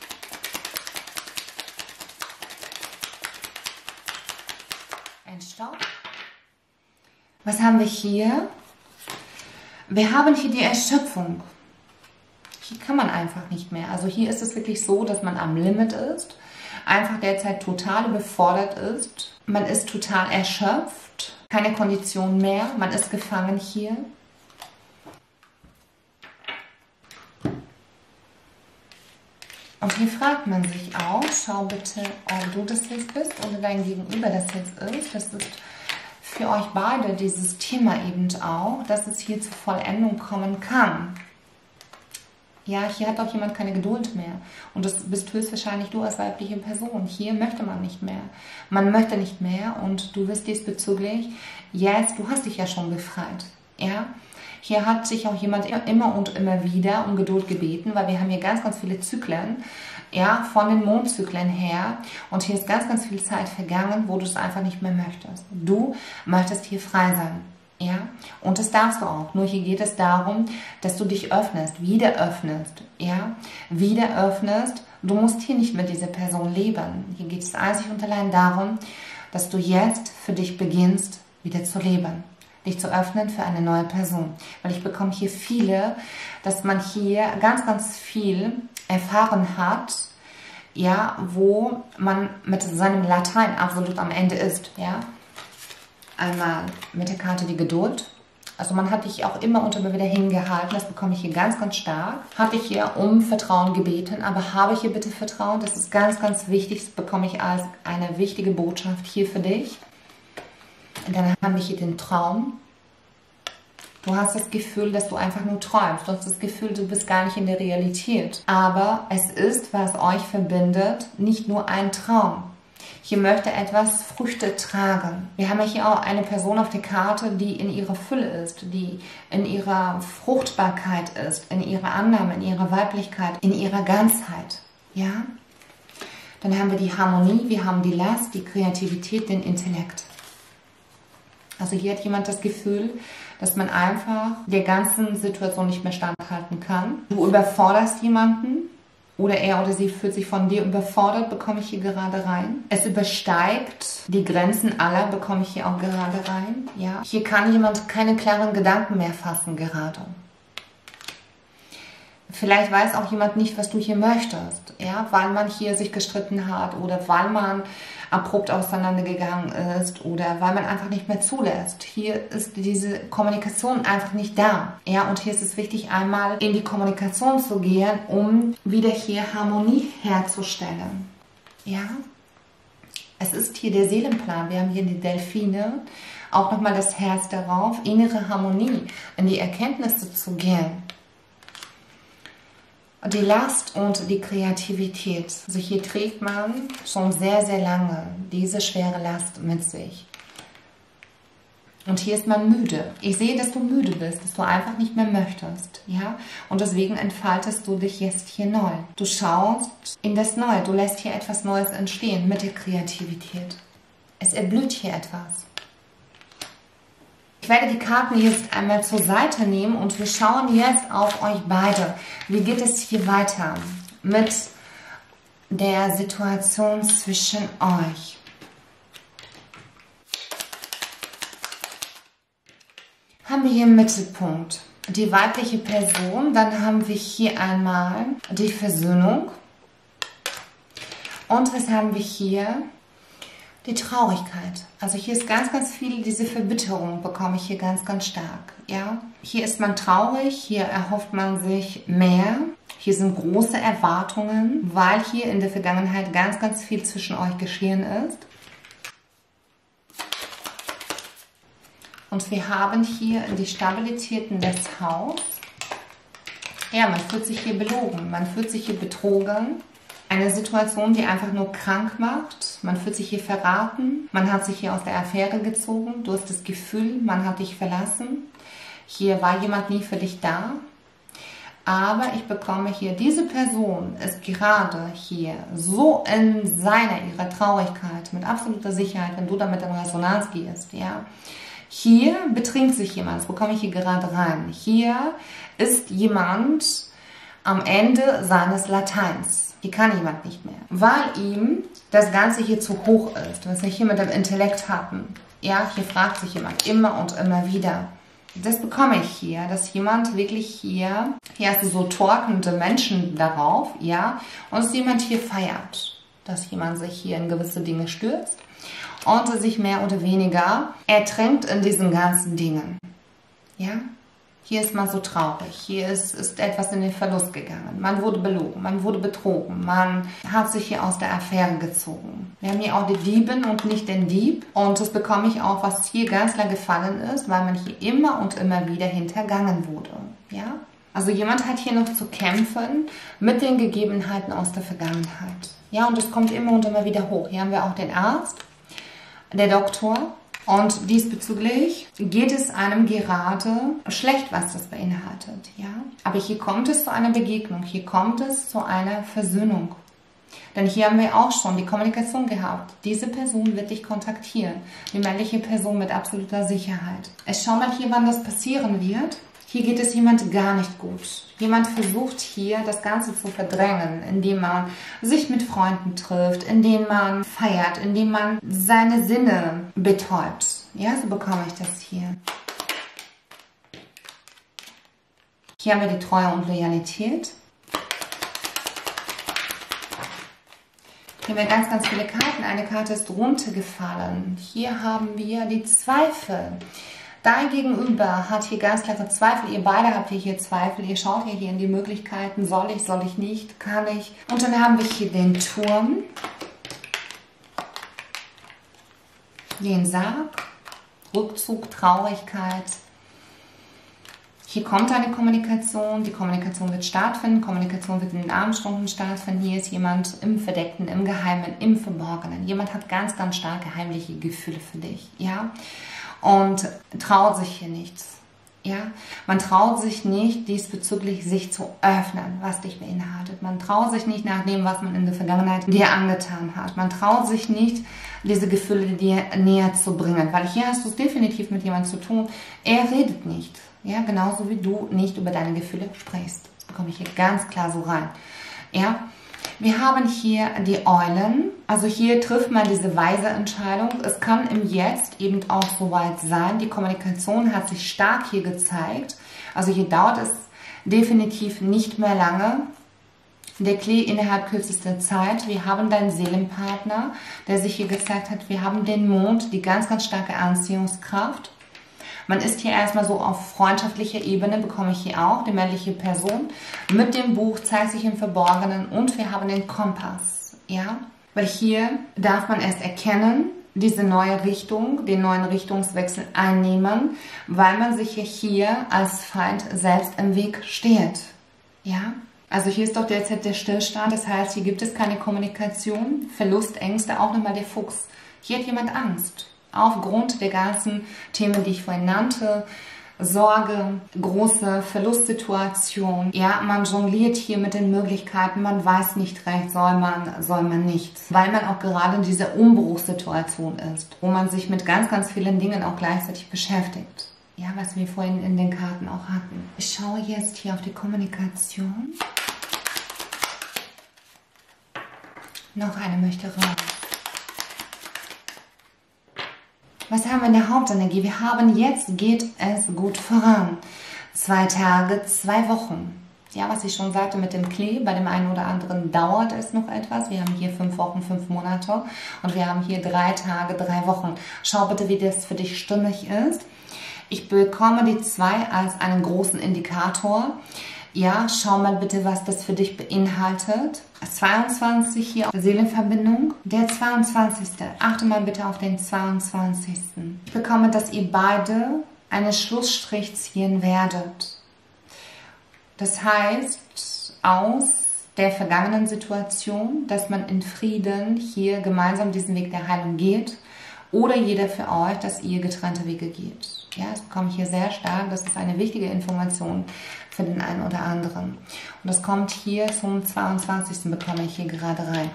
Ein Stopp. Was haben wir hier? Wir haben hier die Erschöpfung. Hier kann man einfach nicht mehr. Also hier ist es wirklich so, dass man am Limit ist. Einfach derzeit total überfordert ist. Man ist total erschöpft, keine Kondition mehr, man ist gefangen hier. Und hier fragt man sich auch, schau bitte, ob du das jetzt bist oder dein Gegenüber das jetzt ist. Das ist für euch beide dieses Thema eben auch, dass es hier zur Vollendung kommen kann. Ja, hier hat auch jemand keine Geduld mehr. Und das bist höchstwahrscheinlich du als weibliche Person. Hier möchte man nicht mehr. Man möchte nicht mehr und du wirst diesbezüglich jetzt, du hast dich ja schon befreit. Ja, hier hat sich auch jemand immer und immer wieder um Geduld gebeten, weil wir haben hier ganz, ganz viele Zyklen, ja, von den Mondzyklen her. Und hier ist ganz, ganz viel Zeit vergangen, wo du es einfach nicht mehr möchtest. Du möchtest hier frei sein. Ja, und das darfst du auch. Nur hier geht es darum, dass du dich öffnest, wieder öffnest. Ja, wieder öffnest. Du musst hier nicht mit dieser Person leben. Hier geht es einzig und allein darum, dass du jetzt für dich beginnst, wieder zu leben. Dich zu öffnen für eine neue Person. Weil ich bekomme hier viele, dass man hier ganz, ganz viel erfahren hat, ja, wo man mit seinem Latein absolut am Ende ist. Ja. Einmal mit der Karte die Geduld. Also man hat dich auch immer und immer wieder hingehalten. Das bekomme ich hier ganz, ganz stark. Hatte ich hier um Vertrauen gebeten, aber habe ich hier bitte Vertrauen. Das ist ganz, ganz wichtig. Das bekomme ich als eine wichtige Botschaft hier für dich. Und dann haben wir hier den Traum. Du hast das Gefühl, dass du einfach nur träumst. Du hast das Gefühl, du bist gar nicht in der Realität. Aber es ist, was euch verbindet, nicht nur ein Traum. Hier möchte etwas Früchte tragen. Wir haben ja hier auch eine Person auf der Karte, die in ihrer Fülle ist, die in ihrer Fruchtbarkeit ist, in ihrer Annahme, in ihrer Weiblichkeit, in ihrer Ganzheit. Ja? Dann haben wir die Harmonie, wir haben die Last, die Kreativität, den Intellekt. Also hier hat jemand das Gefühl, dass man einfach der ganzen Situation nicht mehr standhalten kann. Du überforderst jemanden. Oder er oder sie fühlt sich von dir überfordert, bekomme ich hier gerade rein. Es übersteigt die Grenzen aller, bekomme ich hier auch gerade rein. Ja. Hier kann jemand keine klaren Gedanken mehr fassen gerade. Vielleicht weiß auch jemand nicht, was du hier möchtest, ja, weil man hier sich gestritten hat oder weil man abrupt auseinandergegangen ist oder weil man einfach nicht mehr zulässt. Hier ist diese Kommunikation einfach nicht da. Ja, und hier ist es wichtig, einmal in die Kommunikation zu gehen, um wieder hier Harmonie herzustellen. Ja, es ist hier der Seelenplan. Wir haben hier die Delfine, auch nochmal das Herz darauf, innere Harmonie, in die Erkenntnisse zu gehen. Die Last und die Kreativität. Also hier trägt man schon sehr, sehr lange diese schwere Last mit sich. Und hier ist man müde. Ich sehe, dass du müde bist, dass du einfach nicht mehr möchtest. Ja? Und deswegen entfaltest du dich jetzt hier neu. Du schaust in das Neue. Du lässt hier etwas Neues entstehen mit der Kreativität. Es erblüht hier etwas. Ich werde die Karten jetzt einmal zur Seite nehmen und wir schauen jetzt auf euch beide. Wie geht es hier weiter mit der Situation zwischen euch? haben wir hier im Mittelpunkt die weibliche Person. Dann haben wir hier einmal die Versöhnung. Und was haben wir hier? Die Traurigkeit. Also hier ist ganz, ganz viel, diese Verbitterung bekomme ich hier ganz, ganz stark. Ja? Hier ist man traurig, hier erhofft man sich mehr. Hier sind große Erwartungen, weil hier in der Vergangenheit ganz, ganz viel zwischen euch geschehen ist. Und wir haben hier die Stabilitäten des Haus. Ja, man fühlt sich hier belogen, man fühlt sich hier betrogen. Eine Situation, die einfach nur krank macht. Man fühlt sich hier verraten. Man hat sich hier aus der Affäre gezogen. Du hast das Gefühl, man hat dich verlassen. Hier war jemand nie für dich da. Aber ich bekomme hier, diese Person ist gerade hier so in ihrer Traurigkeit, mit absoluter Sicherheit, wenn du damit in Resonanz gehst, ja. Hier betrinkt sich jemand, das bekomme ich hier gerade rein. Hier ist jemand am Ende seines Lateins. Hier kann jemand nicht mehr, weil ihm das Ganze hier zu hoch ist. Was wir hier mit dem Intellekt hatten. Ja, hier fragt sich jemand immer und immer wieder. Das bekomme ich hier, dass jemand wirklich hier hast du so torkelnde Menschen darauf, ja, und dass jemand hier feiert, dass jemand sich hier in gewisse Dinge stürzt und sich mehr oder weniger ertränkt in diesen ganzen Dingen, ja. Hier ist man so traurig, hier ist etwas in den Verlust gegangen, man wurde belogen, man wurde betrogen, man hat sich hier aus der Affäre gezogen. Wir haben hier auch die Diebin und nicht den Dieb und das bekomme ich auch, was hier ganz klar gefallen ist, weil man hier immer und immer wieder hintergangen wurde. Ja? Also jemand hat hier noch zu kämpfen mit den Gegebenheiten aus der Vergangenheit. Ja, und es kommt immer und immer wieder hoch. Hier haben wir auch den Arzt, der Doktor. Und diesbezüglich geht es einem gerade schlecht, was das beinhaltet. Ja? Aber hier kommt es zu einer Begegnung, hier kommt es zu einer Versöhnung. Denn hier haben wir auch schon die Kommunikation gehabt. Diese Person wird dich kontaktieren. Die männliche Person mit absoluter Sicherheit. Schau mal hier, wann das passieren wird. Hier geht es jemand gar nicht gut. Jemand versucht hier, das Ganze zu verdrängen, indem man sich mit Freunden trifft, indem man feiert, indem man seine Sinne betäubt. Ja, so bekomme ich das hier. Hier haben wir die Treue und Loyalität. Hier haben wir ganz, ganz viele Karten. Eine Karte ist runtergefallen. Hier haben wir die Zweifel. Dein Gegenüber hat hier ganz klare Zweifel. Ihr beide habt hier Zweifel. Ihr schaut hier in die Möglichkeiten. Soll ich nicht, kann ich. Und dann haben wir hier den Turm. Den Sarg. Rückzug, Traurigkeit. Hier kommt eine Kommunikation. Die Kommunikation wird stattfinden. Kommunikation wird in den Abendstunden stattfinden. Hier ist jemand im Verdeckten, im Geheimen, im Verborgenen. Jemand hat ganz, ganz starke heimliche Gefühle für dich. Ja? Und traut sich hier nichts. Ja? Man traut sich nicht, diesbezüglich sich zu öffnen, was dich beinhaltet. Man traut sich nicht nach dem, was man in der Vergangenheit dir angetan hat. Man traut sich nicht, diese Gefühle dir näher zu bringen. Weil hier hast du es definitiv mit jemandem zu tun. Er redet nicht. Ja? Genauso wie du nicht über deine Gefühle sprichst. Das bekomme ich hier ganz klar so rein. Ja? Wir haben hier die Eulen, also hier trifft man diese weise Entscheidung. Es kann im Jetzt eben auch soweit sein. Die Kommunikation hat sich stark hier gezeigt. Also hier dauert es definitiv nicht mehr lange. Der Klee innerhalb kürzester Zeit. Wir haben deinen Seelenpartner, der sich hier gezeigt hat. Wir haben den Mond, die ganz, ganz starke Anziehungskraft. Man ist hier erstmal so auf freundschaftlicher Ebene, bekomme ich hier auch, die männliche Person. Mit dem Buch zeigt sich im Verborgenen und wir haben den Kompass. Ja? Weil hier darf man erst erkennen, diese neue Richtung, den neuen Richtungswechsel einnehmen, weil man sich hier als Feind selbst im Weg steht. Ja? Also hier ist doch derzeit der Stillstand, das heißt, hier gibt es keine Kommunikation, Verlust, Ängste, auch nochmal der Fuchs. Hier hat jemand Angst. Aufgrund der ganzen Themen, die ich vorhin nannte, Sorge, große Verlustsituation. Ja, man jongliert hier mit den Möglichkeiten, man weiß nicht recht, soll man nicht. Weil man auch gerade in dieser Umbruchssituation ist, wo man sich mit ganz, ganz vielen Dingen auch gleichzeitig beschäftigt. Ja, was wir vorhin in den Karten auch hatten. Ich schaue jetzt hier auf die Kommunikation. Noch eine möchte raus. Was haben wir in der Hauptenergie? Wir haben jetzt geht es gut voran. 2 Tage, 2 Wochen. Ja, was ich schon sagte mit dem Klee, bei dem einen oder anderen dauert es noch etwas. Wir haben hier 5 Wochen, 5 Monate und wir haben hier 3 Tage, 3 Wochen. Schau bitte, wie das für dich stimmig ist. Ich bekomme die 2 als einen großen Indikator. Ja, schau mal bitte, was das für dich beinhaltet. 22 hier auf der Seelenverbindung. Der 22. Achte mal bitte auf den 22. Ich bekomme, dass ihr beide einen Schlussstrich ziehen werdet. Das heißt, aus der vergangenen Situation, dass man in Frieden hier gemeinsam diesen Weg der Heilung geht oder jeder für euch, dass ihr getrennte Wege geht. Ja, das bekomme ich hier sehr stark. Das ist eine wichtige Information für den einen oder anderen. Und das kommt hier zum 22. bekomme ich hier gerade rein.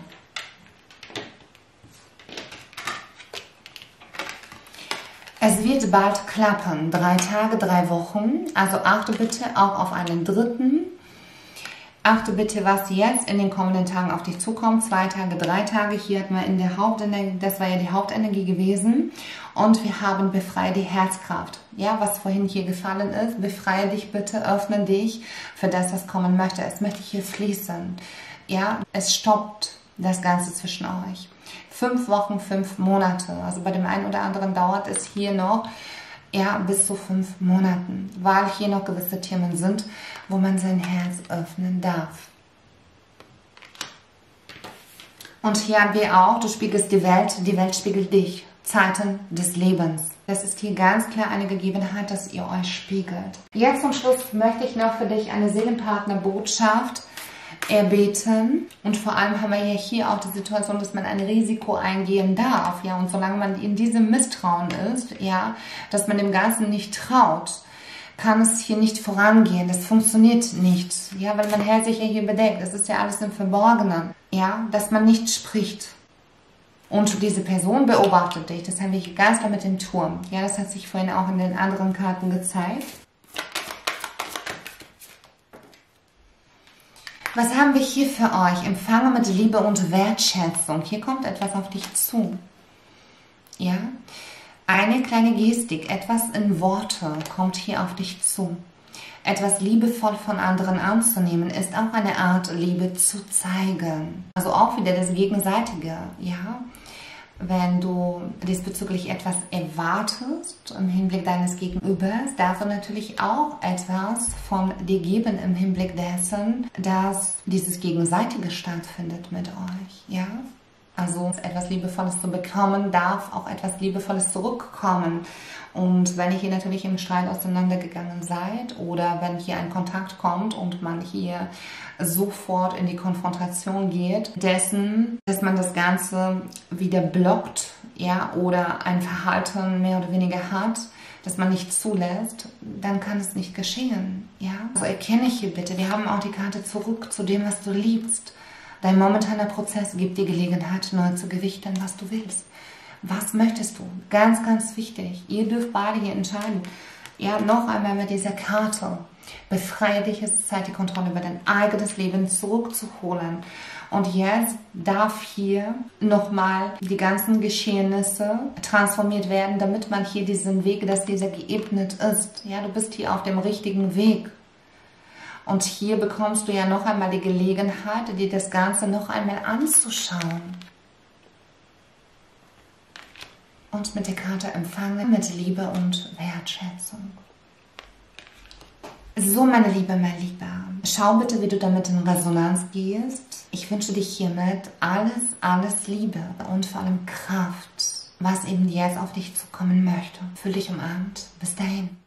Es wird bald klappen. 3 Tage, 3 Wochen. Also achte bitte auch auf einen dritten. Achte bitte, was jetzt in den kommenden Tagen auf dich zukommt. 2 Tage, 3 Tage. Hier hat man in der Hauptenergie, das war ja die Hauptenergie gewesen. Und wir haben befreie die Herzkraft. Ja, was vorhin hier gefallen ist. Befreie dich bitte, öffne dich für das, was kommen möchte. Es möchte hier fließen. Ja, es stoppt das Ganze zwischen euch. 5 Wochen, 5 Monate. Also bei dem einen oder anderen dauert es hier noch ja, bis zu 5 Monaten, weil hier noch gewisse Themen sind, wo man sein Herz öffnen darf. Und hier haben wir auch, du spiegelst die Welt spiegelt dich. Zeiten des Lebens. Das ist hier ganz klar eine Gegebenheit, dass ihr euch spiegelt. Jetzt zum Schluss möchte ich noch für dich eine Seelenpartnerbotschaft erbeten. Und vor allem haben wir ja hier auch die Situation, dass man ein Risiko eingehen darf. Ja, und solange man in diesem Misstrauen ist, ja, dass man dem Ganzen nicht traut, kann es hier nicht vorangehen. Das funktioniert nicht. Ja, weil man hält sich ja hier bedeckt. Das ist ja alles im Verborgenen. Ja, dass man nicht spricht. Und diese Person beobachtet dich. Das haben wir hier ganz klar mit dem Turm. Ja, das hat sich vorhin auch in den anderen Karten gezeigt. Was haben wir hier für euch? Empfange mit Liebe und Wertschätzung. Hier kommt etwas auf dich zu. Ja, eine kleine Gestik, etwas in Worte kommt hier auf dich zu. Etwas liebevoll von anderen anzunehmen, ist auch eine Art, Liebe zu zeigen. Also auch wieder das Gegenseitige, ja. Wenn du diesbezüglich etwas erwartest im Hinblick deines Gegenübers, darf er natürlich auch etwas von dir geben im Hinblick dessen, dass dieses Gegenseitige stattfindet mit euch, ja. Also etwas Liebevolles zu bekommen, darf auch etwas Liebevolles zurückkommen. Und wenn ihr hier natürlich im Streit auseinandergegangen seid oder wenn hier ein Kontakt kommt und man hier sofort in die Konfrontation geht, dessen, dass man das Ganze wieder blockt, ja, oder ein Verhalten mehr oder weniger hat, das man nicht zulässt, dann kann es nicht geschehen, ja. Also erkenne hier bitte, wir haben auch die Karte zurück zu dem, was du liebst. Dein momentaner Prozess gibt dir Gelegenheit, neu zu gewichten, was du willst. Was möchtest du? Ganz, ganz wichtig. Ihr dürft beide hier entscheiden. Ja, noch einmal mit dieser Karte. Befreie dich, es ist Zeit, die Kontrolle über dein eigenes Leben zurückzuholen. Und jetzt darf hier nochmal die ganzen Geschehnisse transformiert werden, damit man hier diesen Weg, dass dieser geebnet ist. Ja, du bist hier auf dem richtigen Weg. Und hier bekommst du ja noch einmal die Gelegenheit, dir das Ganze noch einmal anzuschauen. Und mit der Karte empfangen mit Liebe und Wertschätzung. So, meine Liebe, mein Lieber, schau bitte, wie du damit in Resonanz gehst. Ich wünsche dich hiermit alles Liebe und vor allem Kraft, was eben jetzt auf dich zukommen möchte. Fühl dich umarmt. Bis dahin.